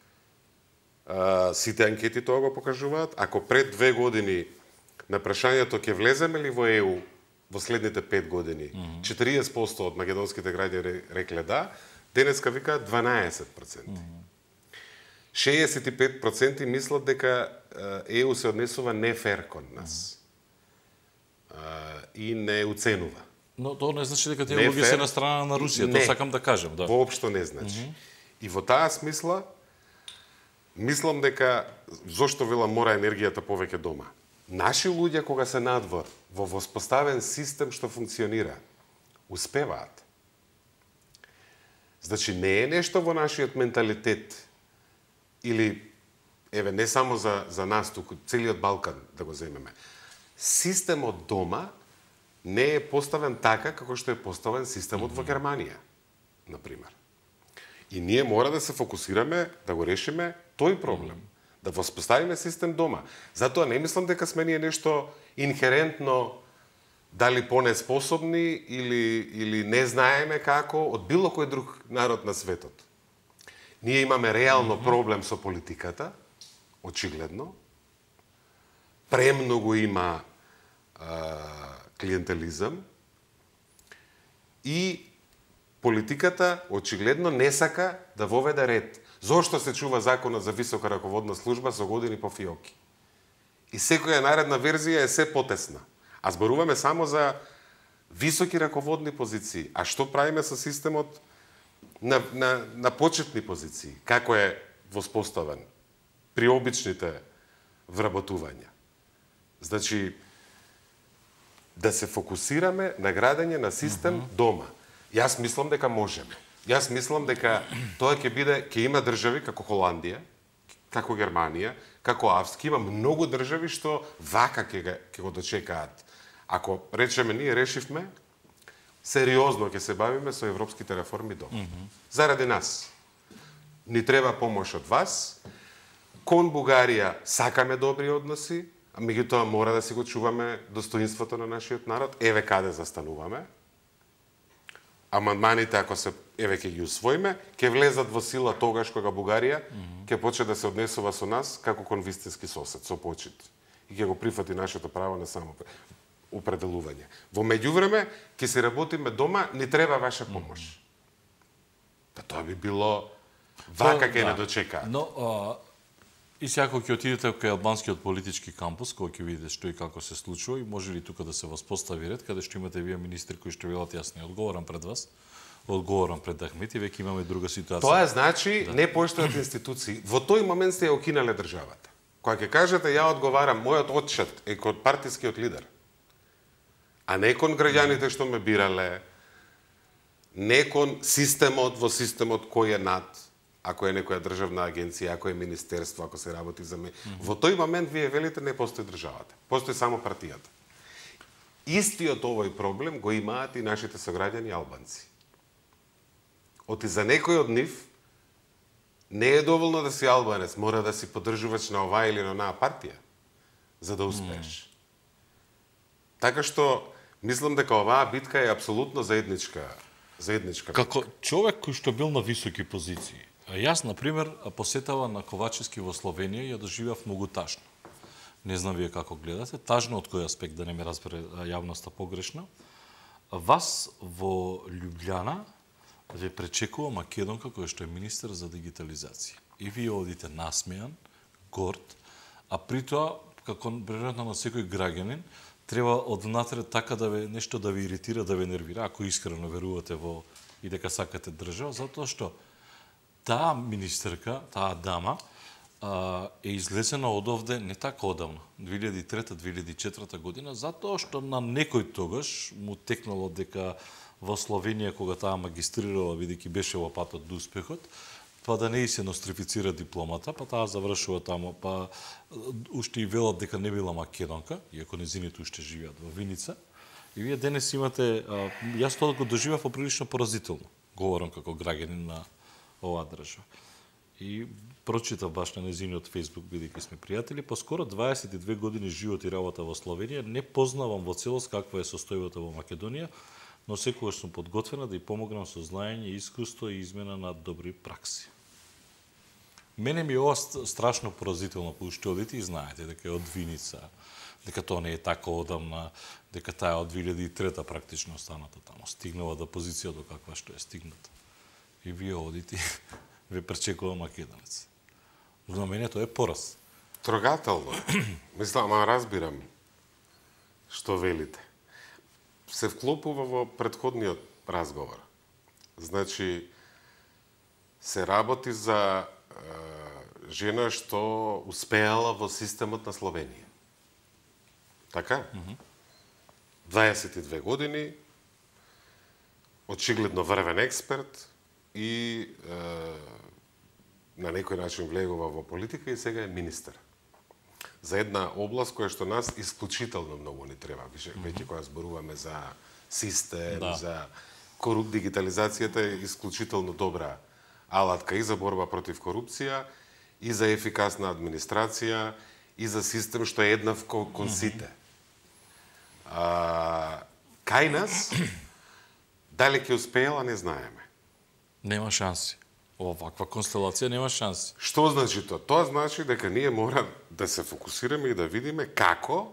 [SPEAKER 2] А, сите анкети тоа го покажуваат. Ако пред две години на прашањето ќе влеземе ли во Е У во следните пет години, mm -hmm. четириесет проценти од македонските граѓани рекле да, денеска викаат дванаесет проценти. Mm -hmm. шеесет и пет проценти мислат дека Е У се однесува нефер кон нас. Mm -hmm. И не уценува.
[SPEAKER 1] Но тоа не значи дека тие луѓе се на страна на Русија, тоа сакам да кажем, да.
[SPEAKER 2] Воопшто не значи. Mm -hmm. И во таа смисла мислам дека зошто велам мора енергијата повеќе дома. Наши луѓе кога се надвор во воспоставен систем што функционира, успеваат. Значи не е нешто во нашиот менталитет или еве не само за за нас туку целиот Балкан да го земеме. Системот дома не е поставен така како што е поставен системот mm -hmm. во Германија, на пример. И ние мора да се фокусираме да го решиме тој проблем. Mm -hmm. Да воспоставиме систем дома. Затоа не мислам дека сме ние нешто инхерентно дали понеспособни или, или не знаеме како од било кој друг народ на светот. Ние имаме реално mm -hmm. проблем со политиката, очигледно. Премногу има а, клиентелизам и политиката очигледно не сака да воведе ред. Зошто се чува законот за висока раководна служба со години по фиоки? И секоја наредна верзија е се потесна. А зборуваме само за високи раководни позиции. А што правиме со системот на, на, на почетни позиции? Како е воспоставен при обичните вработувања? Значи, да се фокусираме на градење на систем mm -hmm. дома. Јас мислам дека можеме. Јас мислам дека тоа ќе биде, ќе има држави како Холандија, како Германија, како Австрија, има многу држави што вака ќе ќе го дочекаат. Ако речеме ние решивме сериозно ќе се бавиме со европските реформи дома. Mm -hmm. Заради нас. Ни треба помош од вас. Кон Бугарија сакаме добри односи, а меѓутоа мора да си го чуваме достоинството на нашиот народ. Еве каде застануваме. Амандманите, ако се еве ќе ги усвоиме, ќе влезат во сила тогаш кога Бугарија mm -hmm. ќе почне да се однесува со нас како кон вистински сосед, со почит. И ќе го прифати нашето право на само определување. Во меѓувреме, ќе се работиме дома, ни треба ваша помош. Mm -hmm. Па тоа би било вака ќе да. Не дочека.
[SPEAKER 1] Но а, И сега кога ќе отидете кај албанскиот политички кампус, кога ќе видите што и како се случува и може ли тука да се воспостави ред, каде што имате вие министри кои што велат јас не одговорам пред вас, одговорам пред Ахмет и веќе имаме друга ситуација.
[SPEAKER 2] Тоа значи да. Не поштојат институции. Во тој момент сте ја окинале државата. Кога ќе кажете ја одговарам, мојот отчет е кон партискиот лидер, а не кон граѓаните што ме бирале, не кон системот во системот кој е над, ако е некоја државна агенција, ако е министерство, ако се работи за ме. Mm-hmm. Во тој момент вие велите не постои државата. Постои само партијата. Истиот овој проблем го имаат и нашите сограѓани албанци. Оти за некој од нив не е доволно да си албанец, мора да си поддржувач на оваа или на онаа партија за да успееш. Mm. Така што мислам дека оваа битка е апсолутно заедничка, заедничка.
[SPEAKER 1] Како човек кој што бил на високи позиции, јас, например, посетава на Ковачевски во Словенија ја доживеав многу тажно. Не знам вие како гледате. Тажно од кој аспект, да не ме разбере јавноста погрешно. Вас во Љубљана ве пречекува македонка која што е министер за дигитализација. И вие одите насмејан, горд, а при тоа, како веројатно на секој граѓанин, треба однатре така да ве нешто да ве иритира, да ве нервира, ако искрено верувате во и дека сакате држава, затоа што таа министерка, таа дама, е излезена од овде не така одавно, две илјади и трета - две илјади и четврта година, затоа што на некој тогаш му текнало дека во Словенија, кога таа магистрирала, бидејќи беше во патот до успехот, па да не и се нострифицира дипломата, па таа завршува таму, па уште и велат дека не била македонка, иако незините уште живеат во Виница. И вие денес имате, јас тоа го доживав поприлично поразително, говорам како граѓанин на оваа држава. И прочитав баш на незиниот Facebook, бидејќи сме пријатели, по скоро дваесет и две години живот и работа во Словенија, не познавам во целост каква е состојбата во Македонија, но секогаш сум подготвена да ја помогнам со знаење, искуство и измена на добри пракси. Мене ми е ова страшно поразително, по уште одите и знаете дека е од Виница, дека тоа не е така одамна, дека таа е од две илјади и трета практично останата таму, стигнала до позиција до каква што е стигната. И вие одите, ве пречекува македонец. За мене тоа е пораз.
[SPEAKER 2] Трогателно. Мислам, ама разбирам што велите. Се вклопува во претходниот разговор. Значи, се работи за е, жена што успеала во системот на Словенија. Така? Mm-hmm. дваесет и две години, очигледно врвен експерт и е, на некој начин влегува во политика и сега е министер. За една област која што нас исклучително многу ни треба. Веќе mm-hmm. кога зборуваме за систем, да. За коруп, дигитализацијата е исклучително добра алатка и за борба против корупција, и за ефикасна администрација, и за систем што е еднав кон, кон сите. А, кај нас, дали ќе успеела, не знаеме.
[SPEAKER 1] Нема шанси. Оваква констелација нема шанси.
[SPEAKER 2] Што значи тоа? Тоа значи дека ние мора да се фокусираме и да видиме како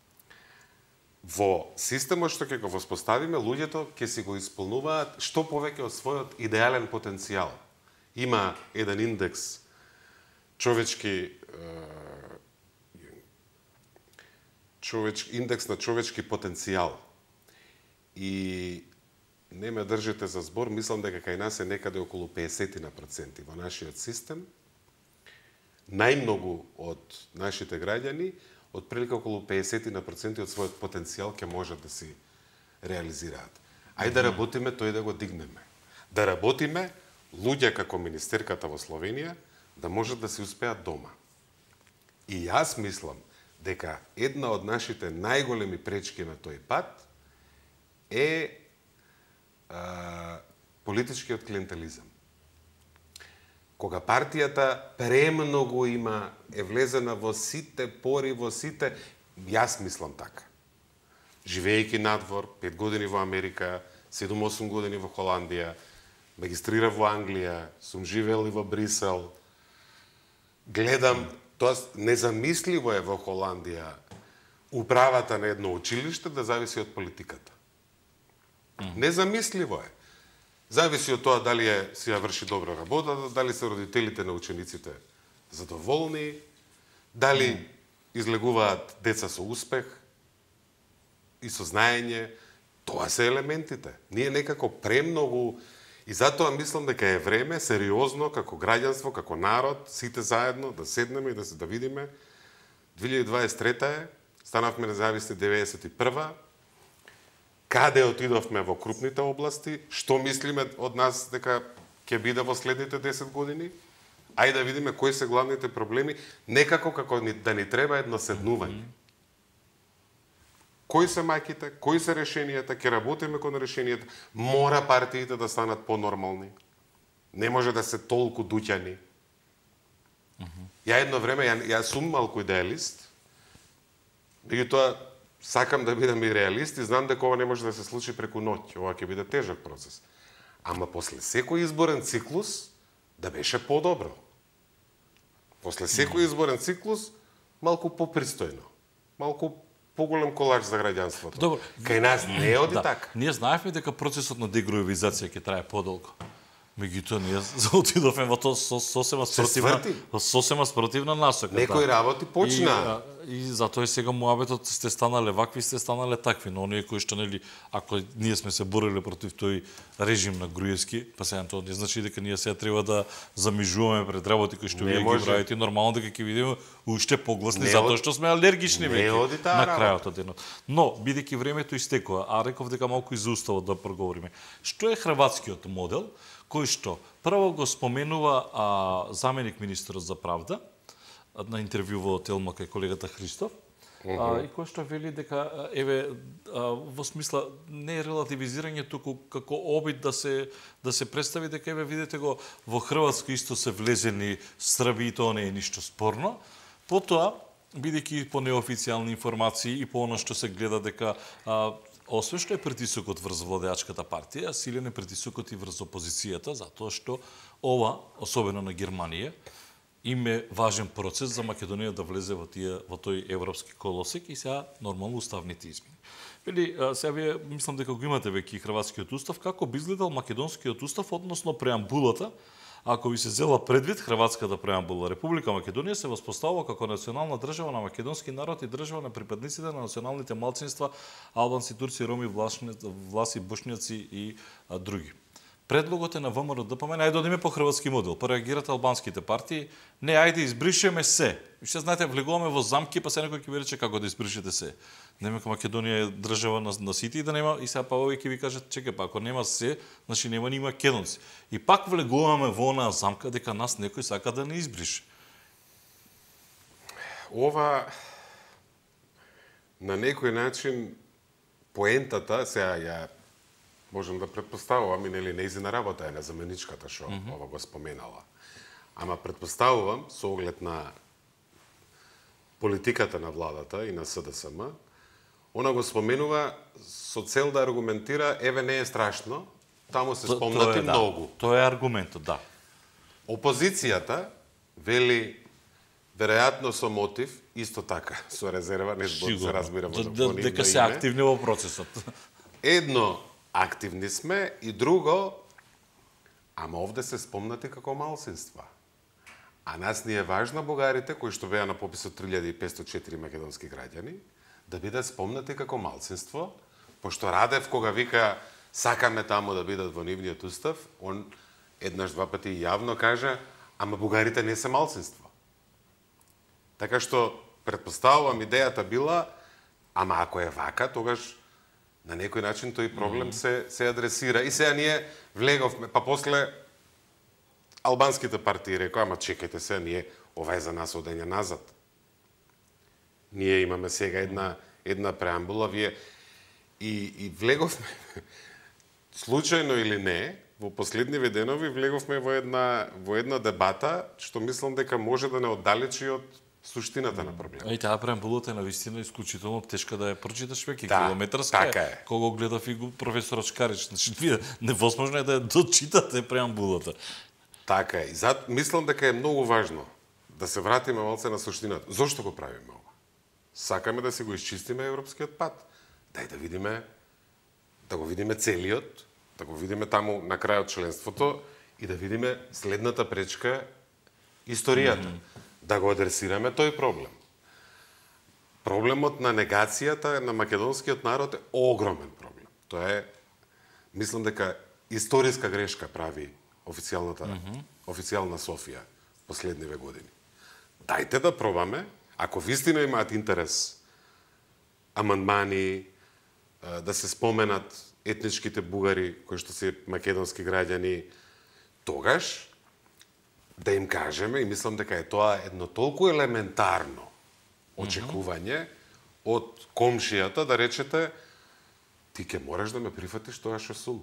[SPEAKER 2] во системот што ќе го воспоставиме, луѓето ќе си го исполнуваат што повеќе од својот идеален потенцијал. Има еден индекс човечки човеч, индекс на човечки потенцијал. И не ме држите за збор, мислам дека кај нас е некаде околу песет проценти во нашиот систем. Најмногу од нашите граѓани, од прилика околу песет проценти од својот потенцијал ќе можат да си реализираат. Ајде да работиме тој да го дигнеме. Да работиме луѓе како министерката во Словенија да можат да си успеат дома. И јас мислам дека една од нашите најголеми пречки на тој пат е а, политичкиот клиентелизам. Кога партијата премногу има, е влезена во сите пори, во сите, јас мислам така. Живејќи надвор, пет години во Америка, седум-осум години во Холандија, магистрира во Англија, сум живеел и во Брисел, гледам, тоа незамисливо е во Холандија управата на едно училиште да зависи од политиката. Mm. Незамисливо е. Зависи од тоа дали е, си ја врши добра работа, дали се родителите на учениците задоволни, Дали mm. излегуваат деца со успех и со знаење, тоа се елементите. Ние некако премногу и затоа мислам дека е време сериозно како граѓанство, како народ, сите заедно да седнеме и да се да видиме. две илјади дваесет и трета е, станавме независни деветдесет и прва. Каде отидовме во крупните области? Што мислиме од нас дека ќе биде во следните десет години? Ајде да видиме кои се главните проблеми, некако како ни, да ни треба едно седнување. Кои се мајките, кои се решенијата, ќе работиме кон решенијата, мора партиите да станат понормални. Не може да се толку дуќани. Uh -huh. Ја едно време, ја, ја сум малку идеалист, меѓутоа сакам да бидам и реалист и знам дека ова не може да се случи преку ноќ, ова ќе биде тежок процес. Ама после секој изборен циклус да беше подобро. После секој изборен циклус малку попристојно, малку поголем колаж за граѓанството.
[SPEAKER 1] Добро.
[SPEAKER 2] Кај нас не оди
[SPEAKER 1] да.
[SPEAKER 2] така.
[SPEAKER 1] Ние знаевме дека процесот на дегруевизација ќе трае подолго. Меѓутоа ние отидовме во тоа со сосема спротивна, сосема спротивна насока.
[SPEAKER 2] Некои да. работи почна.
[SPEAKER 1] И, и затоа и сега муабетот сте станале вакви, сте станале такви, но оние кои што нели ако ние сме се бориле против тој режим на Груевски, па сега тоа не значи дека ние сега треба да замижуваме пред работи кои што вие ги правите, нормално дека ќе видиме уште погласни не затоа што сме алергични веќе на крајот од денот. Но бидејќи времето истекува, а реков дека малку и за уставот да проговориме. Што е хрватскиот модел? Кој што прво го споменува а, заменик министерот за правда на интервју во Телма кај колегата Христов, uh -huh. а, и кој што вели дека еве а, во смисла не е релативизирање туку како обид да се да се представи дека еве видете го во Хрватска исто се влезени Срби и тоа не е ништо спорно. Потоа бидејќи по неофицијални информации и по она што се гледа дека а, освен што е притисокот врз владеачката партија, силен е притисокот и врз опозицијата, затоа што ова, особено на Германија, им е важен процес за Македонија да влезе во тие во тој европски колосек и сега нормално уставните измени. Вели, сега вие мислам дека го имате веќе хрватскиот устав, како би изгледал македонскиот устав односно преамбулата. Ако би се зела предвид хрватската преамбула, Република Македонија се воспоставува како национална држава на македонски народ и држава на припадниците на националните малцинства албанци, турци, роми, власи, бошњаци и а, други. Предлогот е на ВМРО-ДПМН, ајде да одиме по хрватски модел. Пореагираат албанските партии, не ајде избришеме се. Виште знаете, влегуваме во замки, па се некој ќе ви рече како да избришете се. Нема Македонија е држава на, на сите и да нема, и сега па овој ќе ви кажат, чекај, па ако нема се, значи нема ни македонци. И пак влегуваме во онаа замка дека нас некој сака да не избрише.
[SPEAKER 2] Ова на некој начин поентата, сега ја можам да претпоставувам и нели нејзина работа е на заменичката што mm -hmm. ова го споменала. Ама претпоставувам со оглед на политиката на владата и на СДСМ, она го споменува со цел да аргументира еве не е страшно, таму се спомнати
[SPEAKER 1] да.
[SPEAKER 2] многу.
[SPEAKER 1] Тоа е аргументот, да.
[SPEAKER 2] Опозицијата вели веројатно со мотив, исто така, со резерва, не збор се разбира во
[SPEAKER 1] да, дека се активни во процесот.
[SPEAKER 2] Едно, активни сме, и друго, ама овде се спомнати како малцинства. А нас ни е важно бугарите, кои што беа на пописот три илјади и петстотини и четири македонски граѓани, да бидат спомнати како малцинство, пошто Радев, кога вика сакаме таму да бидат во нивниот устав, он еднаш два пати јавно кажа, ама бугарите не се малцинство. Така што, претпоставувам, идејата била, ама ако е вака, тогаш на некој начин тој проблем се, се адресира. И сега ние влеговме, па после албанските партии рекоа, ама чекајте сега, ние, ова е за нас одење назад. Ние имаме сега една, една преамбула, вие и, и влеговме, случајно или не, во последниве денови влеговме во една, во една дебата, што мислам дека може да не оддалечи од суштината на проблемот.
[SPEAKER 1] И таа преамбулата е навистина исклучително тешка да ја прочиташ веќе
[SPEAKER 2] да,
[SPEAKER 1] километарска.
[SPEAKER 2] Така е.
[SPEAKER 1] Кога гледав и го професорот Шкарич, значи вие невозможно е да ја дочитате преамбулата.
[SPEAKER 2] Така е. И зат мислам дека е многу важно да се вратиме малце на суштината. Зошто го правиме ова? Сакаме да си го исчистиме европскиот пат. Дај да видиме да го видиме целиот, да го видиме таму на крајот членството и да видиме следната пречка историјата. Mm -hmm. да го адресираме тој проблем. Проблемот на негацијата на македонскиот народ е огромен проблем. Тоа е, мислам дека историска грешка прави официјалната, mm -hmm. официјална Софија последниве години. Дајте да пробаме, ако вистина имаат интерес, амандмани, да се споменат етничките бугари, кои што се македонски граѓани, тогаш да им кажеме, и мислам дека е тоа едно толку елементарно очекување од комшијата да речете ти ќе мораш да ме прифатиш тоа што сум.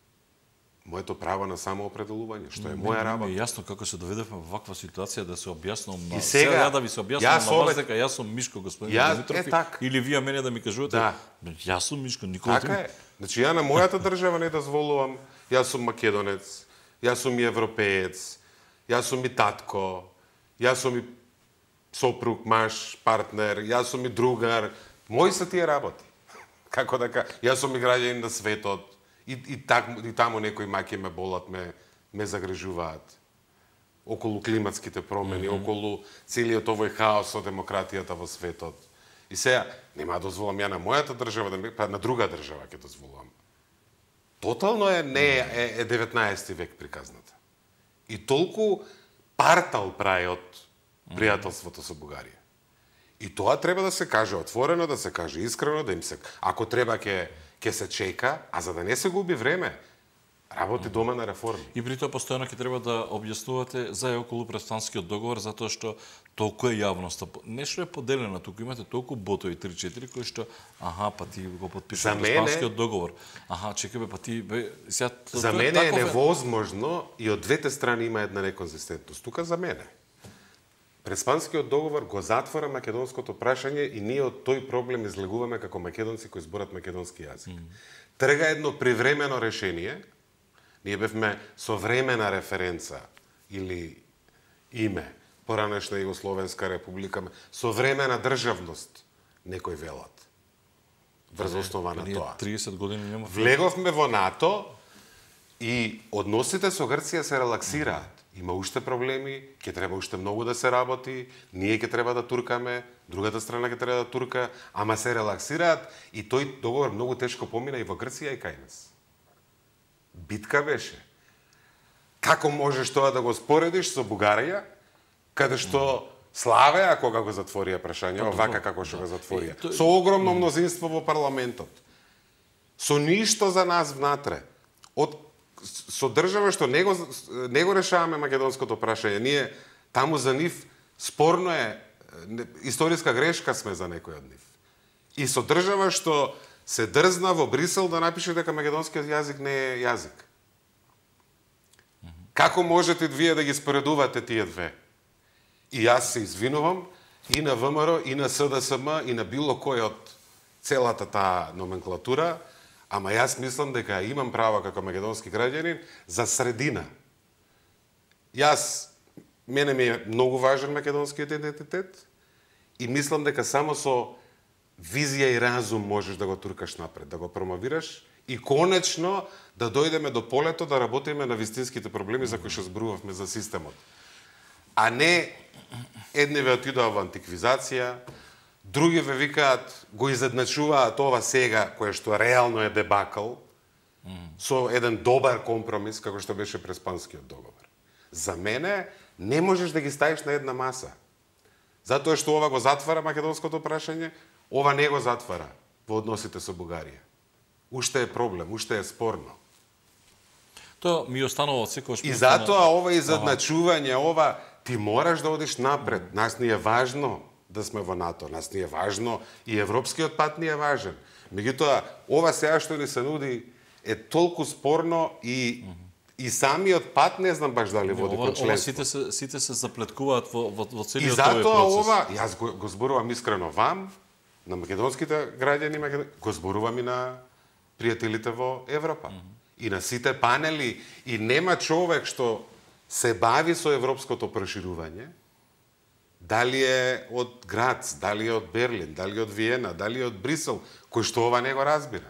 [SPEAKER 2] Моето право на самоопределување, што е моја работа.
[SPEAKER 1] Ми е јасно како се доведевме во ваква ситуација да се објаснам на
[SPEAKER 2] и сега,
[SPEAKER 1] сега да ви се објаснам на вас дека јас сум Мишко, господин Димитров,
[SPEAKER 2] е,
[SPEAKER 1] или вие мене да ми кажувате
[SPEAKER 2] да.
[SPEAKER 1] Јас сум Мишко, никој
[SPEAKER 2] така е. Значи ја на мојата држава не дозволувам, јас сум македонец, јас сум и европеец, јас сум и татко, јас сум и сопруг, маж, партнер, јас сум и другар. Мои се тие работи. Како дека, јас сум и граѓанин на светот. И, и, так, и таму некои маки ме болат, ме, ме загрежуваат. Околу климатските промени, mm -hmm. околу целиот овој хаос со демократијата во светот. И сега, нема дозволам ја на мојата држава, да ми, па на друга држава ќе дозволувам. Тотално е, не е, е деветнаесети век приказната. И толку партал прави од пријателството со Бугарија. И тоа треба да се каже отворено, да се каже искрено, да им се... Ако треба ќе ќе се чека, а за да не се губи време, работи дома на реформи.
[SPEAKER 1] И при тоа постојано ќе треба да објаснувате за и околу Престанскиот договор, затоа што толку е јавноста. Нешто е поделено, туку имате толку ботови три-четири кои што аха, па ти го подпишуваш Престанскиот договор. Аха, чекај бе, па ти бе, сега
[SPEAKER 2] за мене е невозможно и од двете страни има една неконзистентност. Тука за мене. Преспанскиот договор го затвора македонското прашање и ние од тој проблем излегуваме како македонци кои зборат македонски јазик. Mm. Трга едно привремено решение, ние бевме со времена референца или име, поранешна Југословенска република, со времена државност, некој велат. Врз основа на тоа.
[SPEAKER 1] триесет години нема.
[SPEAKER 2] Влеговме во НАТО и односите со Грција се релаксираат. Има уште проблеми, ќе треба уште многу да се работи, ние ќе треба да туркаме, другата страна ќе треба да турка, ама се релаксираат и тој договор многу тешко помина и во Грција и кај нас. Битка беше. Како можеш тоа да го споредиш со Бугарија, каде што Славеа кога го затворија прашање, вака како што го затворија, со огромно мнозинство во парламентот. Со ништо за нас внатре. Од со држава што не го, не го решаваме македонското прашање. Ние таму за нив спорно е, историска грешка сме за некој од нив. И со држава што се дрзна во Брисел да напише дека македонскиот јазик не е јазик. Како можете вие да ги споредувате тие две? И јас се извинувам и на ВМРО, и на СДСМ, и на било кој од целата таа номенклатура, ама јас мислам дека имам право како македонски граѓанин за средина. Јас, мене ми е многу важен македонскиот идентитет и мислам дека само со визија и разум можеш да го туркаш напред, да го промовираш и конечно да дојдеме до полето да работиме на вистинските проблеми за кои што зборувавме за системот. А не едни ве отидоа во антиквизација, други ве викаат, го изедначуваат ова сега, кое што реално е дебакл, mm. со еден добар компромис, како што беше Преспанскиот договор. За мене, не можеш да ги ставиш на една маса. Затоа што ова го затвара македонското прашање, ова не го затвара во односите со Бугарија. Уште е проблем, уште е спорно.
[SPEAKER 1] Тоа ми останува секогаш.
[SPEAKER 2] И затоа ова изедначување, ова ти мораш да одиш напред. Нас ни е важно да сме во НАТО. Нас ни е важно и европскиот пат ни е важен. Меѓутоа, ова сега што ни се нуди е толку спорно и и самиот пат не знам баш дали води кон членство.
[SPEAKER 1] Ова сите се сите се заплеткуваат во во, во целиот
[SPEAKER 2] тој процес. И затоа ова, јас го, го зборувам искрено вам, на македонските граѓани, го зборувам и на пријателите во Европа. Mm -hmm. И на сите панели, и нема човек што се бави со европското проширување, дали е од Грац, дали е од Берлин, дали е од Виена, дали е од Брисел, кој што ова не го разбира.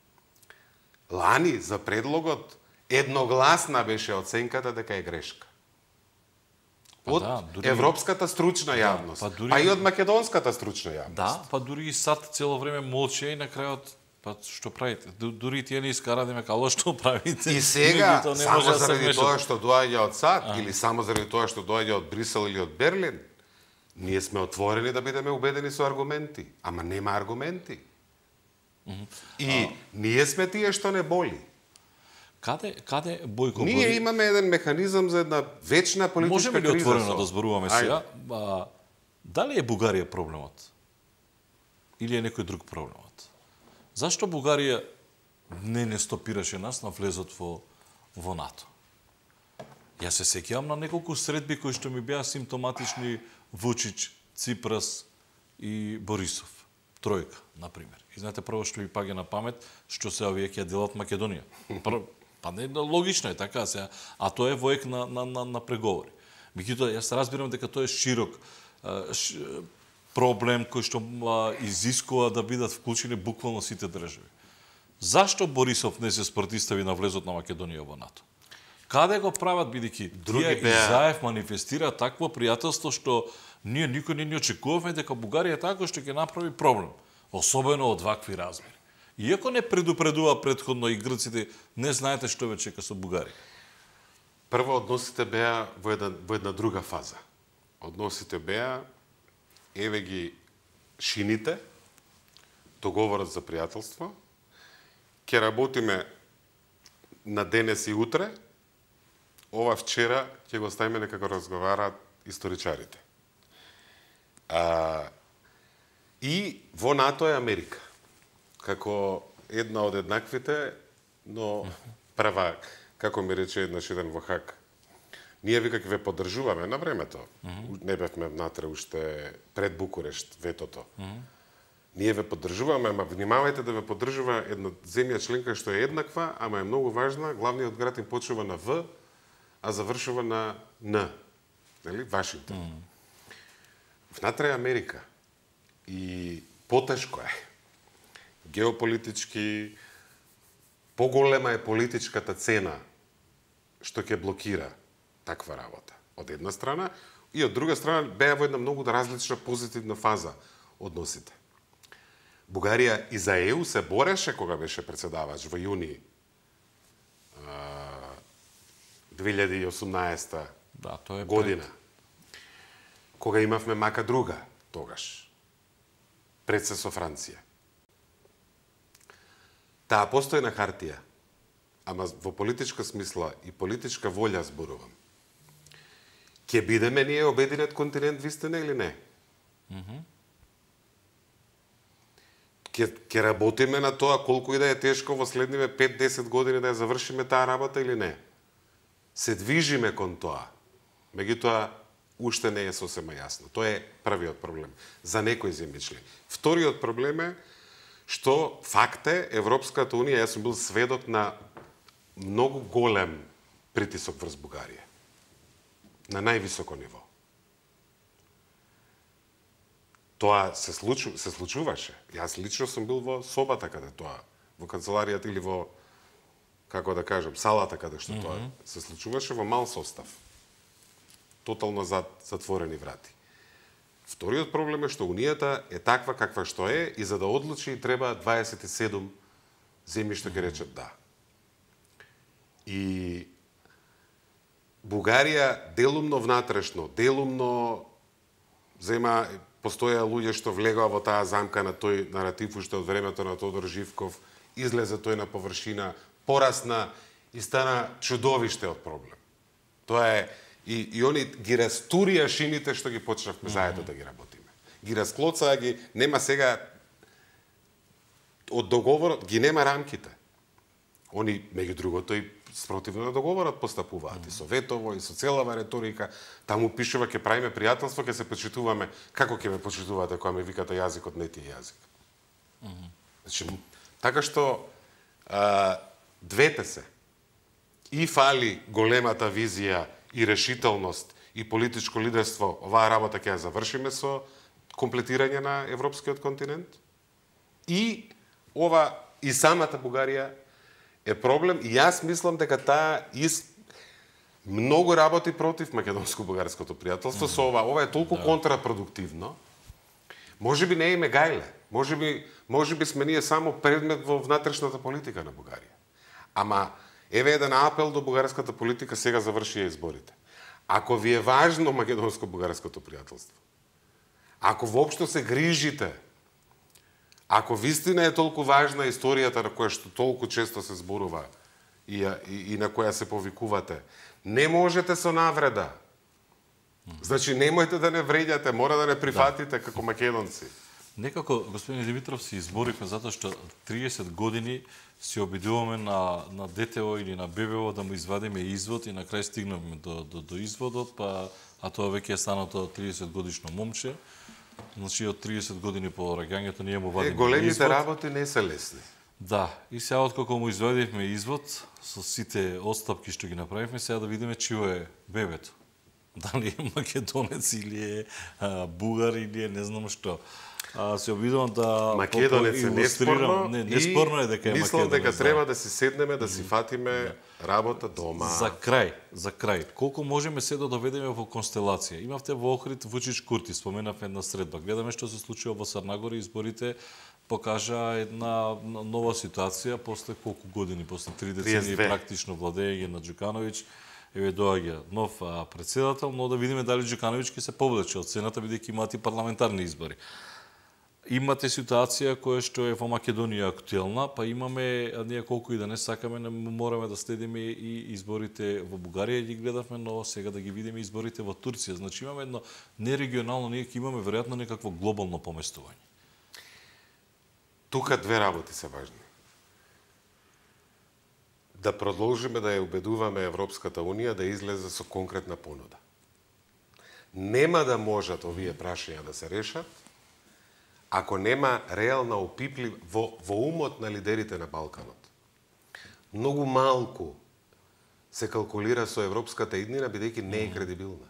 [SPEAKER 2] Лани за предлогот едногласна беше оценката дека е грешка. од
[SPEAKER 1] да, дури...
[SPEAKER 2] европската стручна јавност,
[SPEAKER 1] да, па, дури...
[SPEAKER 2] па и од македонската стручна јавност.
[SPEAKER 1] Да, па дури и САД цело време молче и на крајот па што правите? Дури тие не искарадиме кало што правите.
[SPEAKER 2] И сега,
[SPEAKER 1] не
[SPEAKER 2] само
[SPEAKER 1] може
[SPEAKER 2] заради
[SPEAKER 1] да
[SPEAKER 2] тоа што доаѓа од САД, а. или само заради тоа што доаѓа од Брисел или од Берлин, ние сме отворени да бидеме убедени со аргументи. Ама нема аргументи. Mm -hmm. И а... ние сме тие што не боли.
[SPEAKER 1] Каде, каде Бојко
[SPEAKER 2] Ние Бори... имаме еден механизам за една вечна политичка криза.
[SPEAKER 1] Можеме ли отворено со... да зборуваме сега? А, дали е Бугарија проблемот? Или е некој друг проблемот? Зашто Бугарија не не стопираше нас на влезот во, во НАТО? Јас се сеќавам на неколку средби кои што ми беа симптоматични: Вучич, Ципрас и Борисов. Тројка, например. И знаете, прво што ми паѓа на памет, што се овие ќе делат Македонија. Прво, па не, логично е така сега, а тоа е воек на, на, на, на преговори. Меѓутоа, јас разбирам дека тоа е широк ш, проблем кој што а, изискува да бидат вклучени буквално сите држави. Зашто Борисов не се спротистави на влезот на Македонија во НАТО? Каде го прават, бидејќи тие беа... Изаев манифестира такво пријателство што ние никој не ни очекувавме дека Бугарија тако што ќе направи проблем, особено од вакви размери. Иако не предупредува предходно и грците, не знаете што ве чека со Бугарија.
[SPEAKER 2] Прво, односите беа во една, во една друга фаза. Односите беа, еве ги шините, договорот за пријателство, ќе работиме на денес и утре, ова вчера ќе го ставиме нека го разговараат историчарите. А, и во НАТО е Америка, како една од еднаквите, но прва, како ми рече еднаш еден во Хаг, ние вика ќе ве поддржуваме на времето. Mm -hmm. Не бевме внатре уште пред Букурешт, ветото. Mm -hmm. Ние ве поддржуваме, ама внимавајте да ве поддржува една земја членка што е еднаква, ама е многу важна, главниот град им почнува на В, а завршува на Н. Нели? Вашингтон. Mm. Внатре е Америка. И потешко е. Геополитички, поголема е политичката цена што ќе блокира таква работа. Од една страна, и од друга страна беа во една многу различна позитивна фаза односите. Бугарија и за Е У се бореше кога беше председавач во јуни две илјади и осумнаесета
[SPEAKER 1] да, тоа е
[SPEAKER 2] година. Пред. Кога имавме мака друга тогаш. Пред се со Франција. Таа постои на хартија, ама во политичка смисла и политичка волја зборувам. Ќе бидеме ние обединет континент вистина или не? Mm -hmm. Ќе ќе работиме на тоа колку и да е тешко во следниве пет до десет години да ја завршиме таа работа или не? Се движиме кон тоа. Меѓутоа, уште не е сосема јасно. Тоа е првиот проблем за некои земји члени. Вториот проблем е што факт е Европската унија, јас сум бил сведок на многу голем притисок врз Бугарија. На највисоко ниво. Тоа се случу, се случуваше. Јас лично сум бил во собата каде тоа, во канцеларијата или во, како да кажам, салата каде што mm -hmm. тоа се случуваше во мал состав. Тотално зад затворени врати. Вториот проблем е што Унијата е таква каква што е и за да одлучи треба дваесет и седум земји што ќе речат да. И Бугарија делумно внатрешно, делумно зема постоја луѓе што влегоа во таа замка на тој наратив уште од времето на Тодор Живков, излезе тој на површина, порасна и стана чудовиште од проблем. Тоа е и, и они ги растурија шините што ги почнавме mm -hmm. заедно да ги работиме. Ги расклоцаа ги, нема сега од договорот ги нема рамките. Они меѓу другото и спротивно на договорот постапуваат mm -hmm. и со ветово и со целава реторика. Таму пишува ќе правиме пријателство, ќе се почитуваме. Како ќе ме почитуваат ако ме викате јазикот не ти е јазик? Mm -hmm. Значи, така што а, двете се. И фали големата визија и решителност и политичко лидерство, оваа работа ќе ја завршиме со комплетирање на европскиот континент. И ова и самата Бугарија е проблем и јас мислам дека таа из многу работи против македонско-бугарското пријателство со ова. Ова е толку
[SPEAKER 1] Да.
[SPEAKER 2] контрапродуктивно. Може би не име гајле. Може би, може би сме ние само предмет во внатрешната политика на Бугарија. Ама, еве еден апел до бугарската политика, сега завршија изборите. Ако ви е важно македонско-бугарското пријателство, ако воопшто се грижите, ако вистина е толку важна историјата на која што толку често се зборува и, и, и на која се повикувате, не можете со навреда. Значи, немојте да не вреѓате, мора да не прифатите да. како македонци.
[SPEAKER 1] Некако, господин Димитров, си изборивме затоа што триесет години си обидуваме на, на ДТО или на ББО да му извадиме извод и на крај стигнавме до, до, до изводот, па, а тоа веќе е станато триесет годишно момче. Значи, од триесет години по раѓањето ние му вадиме
[SPEAKER 2] е, големите
[SPEAKER 1] извод.
[SPEAKER 2] работи не се лесни.
[SPEAKER 1] Да, и сега откако му извадивме извод со сите отстапки што ги направивме, сега да видиме чио е бебето. Дали е македонец или е а, бугар или е не знам што. А, се обидувам да
[SPEAKER 2] македонец е неспорно,
[SPEAKER 1] не, неспорно е дека е
[SPEAKER 2] мислам
[SPEAKER 1] македонец.
[SPEAKER 2] дека треба да си седнеме, да си фатиме да. работа дома.
[SPEAKER 1] За крај, за крај, колку можеме се да доведеме во констелација? Имавте во Охрид Вучич Курти, споменавме една средба. Гледаме што се случува во Црнагора, изборите покажа една нова ситуација после колку години, после три децени практично владење на Џукановиќ. Еве доаѓа нов а, председател, но да видиме дали Џукановиќ ќе се повлече од сцената бидејќи имаат и парламентарни избори. Имате ситуација која што е во Македонија актуелна, па имаме, ние колку и да не сакаме, не мораме да следиме и изборите во Бугарија, ги гледавме, но сега да ги видиме изборите во Турција. Значи имаме едно нерегионално, ние ќе имаме веројатно некакво глобално поместување.
[SPEAKER 2] Тука две работи се важни. Да продолжиме да ја убедуваме Европската Унија да излезе со конкретна понуда. Нема да можат овие прашања да се решат ако нема реална опиплив во, во умот на лидерите на Балканот. Многу малку се калкулира со европската иднина, бидејќи не е кредибилна.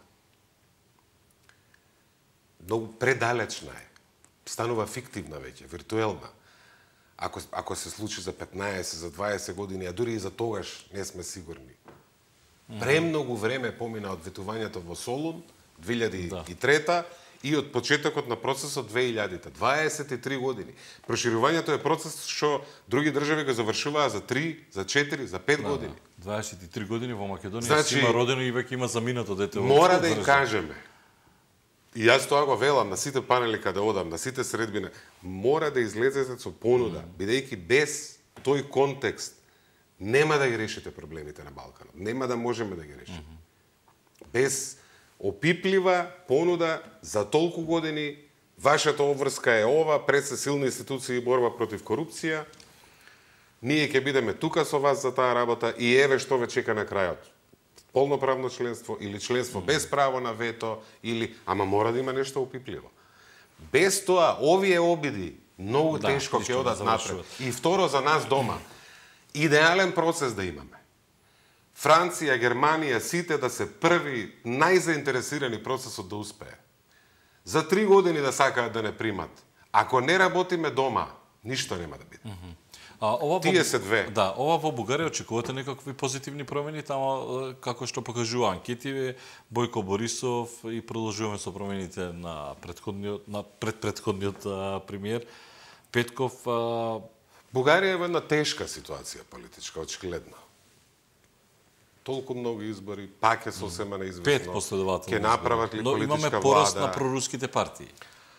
[SPEAKER 2] Многу предалечна е. Станува фиктивна веќе, виртуелна. Ако, ако се случи за петнаесет, за дваесет години, а дури и за тогаш не сме сигурни. Премногу време помина од ветувањето во Солун, две илјади и трета, и од почетокот на процесот две илјадите. дваесет и три години. Проширувањето е процес што други држави го завршуваа за три, за четири, за пет да, години.
[SPEAKER 1] дваесет и три години во Македонија
[SPEAKER 2] значи,
[SPEAKER 1] има родено и веќе има заминато дете.
[SPEAKER 2] Мора да им кажеме. И јас тоа го велам на сите панели каде одам, на сите средбина, мора да излезете со понуда, mm. бидејќи без тој контекст нема да ги решите проблемите на Балканот. Нема да можеме да ги решиме. Mm -hmm. Без опиплива понуда за толку години, вашата обврска е ова, пред се силни институции и борба против корупција, ние ќе бидеме тука со вас за таа работа и еве што ве чека на крајот. Полноправно членство или членство без право на вето, или ама мора да има нешто опипливо. Без тоа, овие обиди многу да, тешко ќе одат напред. И второ, за нас дома, идеален процес да имаме. Франција, Германија, сите да се први, најзаинтересирани процесот да успее. За три години да сакаат да не примат. Ако не работиме дома, ништо нема да биде. Mm -hmm.
[SPEAKER 1] А ова
[SPEAKER 2] Тие
[SPEAKER 1] во,
[SPEAKER 2] се две.
[SPEAKER 1] Да, ова во Бугарија очекувате некакви позитивни промени, тама како што покажува анкети, Бојко Борисов и продолжуваме со промените на претходниот на предпретходниот премиер Петков. А...
[SPEAKER 2] Бугарија е во една тешка ситуација политичка, очигледно. Толку многу избори, пак е сосема неизвестно.
[SPEAKER 1] Пет последователни.
[SPEAKER 2] Ќе направат ли
[SPEAKER 1] но
[SPEAKER 2] политичка влада?
[SPEAKER 1] Имаме пораст на проруските партии.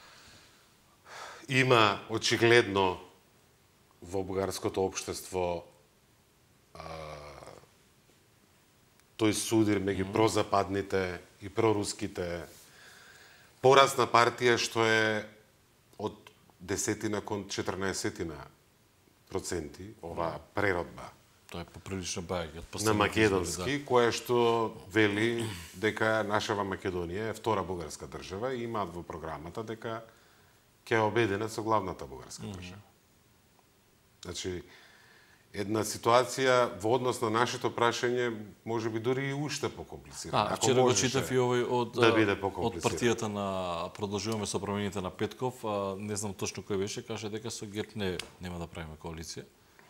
[SPEAKER 2] Има очигледно во бугарското општество а, тој судир меѓу mm. прозападните и проруските. Пораст на партија што е од десетина кон четрнаесетина проценти, ова преродба.
[SPEAKER 1] Тоа е поприлично бајање од
[SPEAKER 2] на македонски, да. Кое што вели дека нашава Македонија е втора бугарска држава и имаат во програмата дека ќе обединат со главната бугарска mm -hmm. држава. Значи, една ситуација во однос на нашето прашање може би дури и уште покомплицирана.
[SPEAKER 1] А, вчера го читав и овој од,
[SPEAKER 2] да
[SPEAKER 1] од партијата на Продолжуваме со промените на Петков, а, не знам точно кој беше, каже дека со ГЕРБ не, нема да правиме коалиција.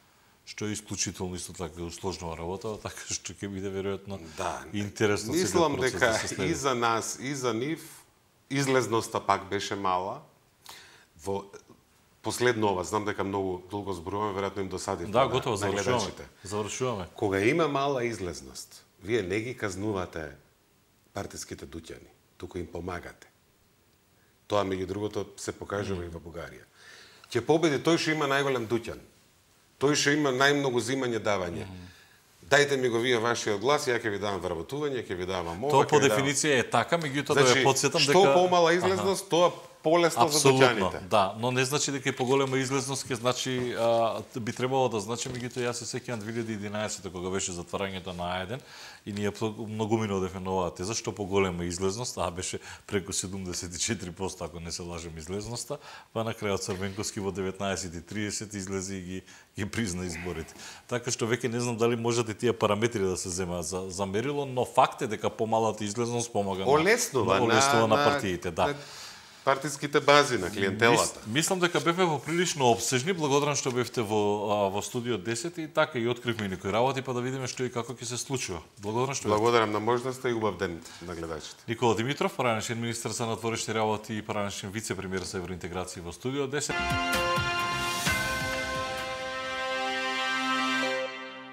[SPEAKER 1] што е исклучително исто така усложнува работа, така што ќе биде веројатно
[SPEAKER 2] да,
[SPEAKER 1] интересно.
[SPEAKER 2] Мислам дека да и за нас, и за нив, излезноста пак беше мала. Во последно ова, знам дека многу долго зборуваме, веројатно им досади.
[SPEAKER 1] Да, готово, завршуваме. Завршуваме.
[SPEAKER 2] Кога има мала излезност, вие не ги казнувате партиските дуќани, туку им помагате. Тоа, меѓу другото, се покажува mm. и во Бугарија. Ќе победи тој што има најголем дуќан. Тој што има најмногу зимање давање. Mm. Дајте ми го вие вашиот глас, ја ќе ви давам вработување, ќе ви давам ова.
[SPEAKER 1] Тоа по дефиниција е така, меѓутоа да
[SPEAKER 2] значи,
[SPEAKER 1] ја потсетам дека
[SPEAKER 2] што помала излезност, ага. тоа полесно за дуќаните.
[SPEAKER 1] Да, но не значи дека и поголема излезност ќе значи а, би требало да значи, меѓутоа јас се сеќавам две илјади и единаесета кога беше затварањето на А еден и ние многумино одевме на оваа теза што поголема излезност, а беше преку седумдесет и четири проценти ако не се лажем излезноста, па на крајот Црвенковски во деветнаесет и тридесет излезе и ги ги призна изборите. Така што веќе не знам дали можат и тие параметри да се земаат за, за мерило, но факт е дека помалата излезност помага
[SPEAKER 2] олеснува
[SPEAKER 1] на, олеснува на,
[SPEAKER 2] на
[SPEAKER 1] партиите, да.
[SPEAKER 2] На партиските бази на клиентелата.
[SPEAKER 1] Мис, мислам дека бевме во прилично обсежни, благодарам што бевте во во студио десет и така и откривме некои работи па да видиме што и како ќе се случува. Благодарам што
[SPEAKER 2] Благодарам на можноста и убав ден на гледачите.
[SPEAKER 1] Никола Димитров, поранешен министар за надворешни работи и поранешен вице-премиер за евроинтеграција во студио десет.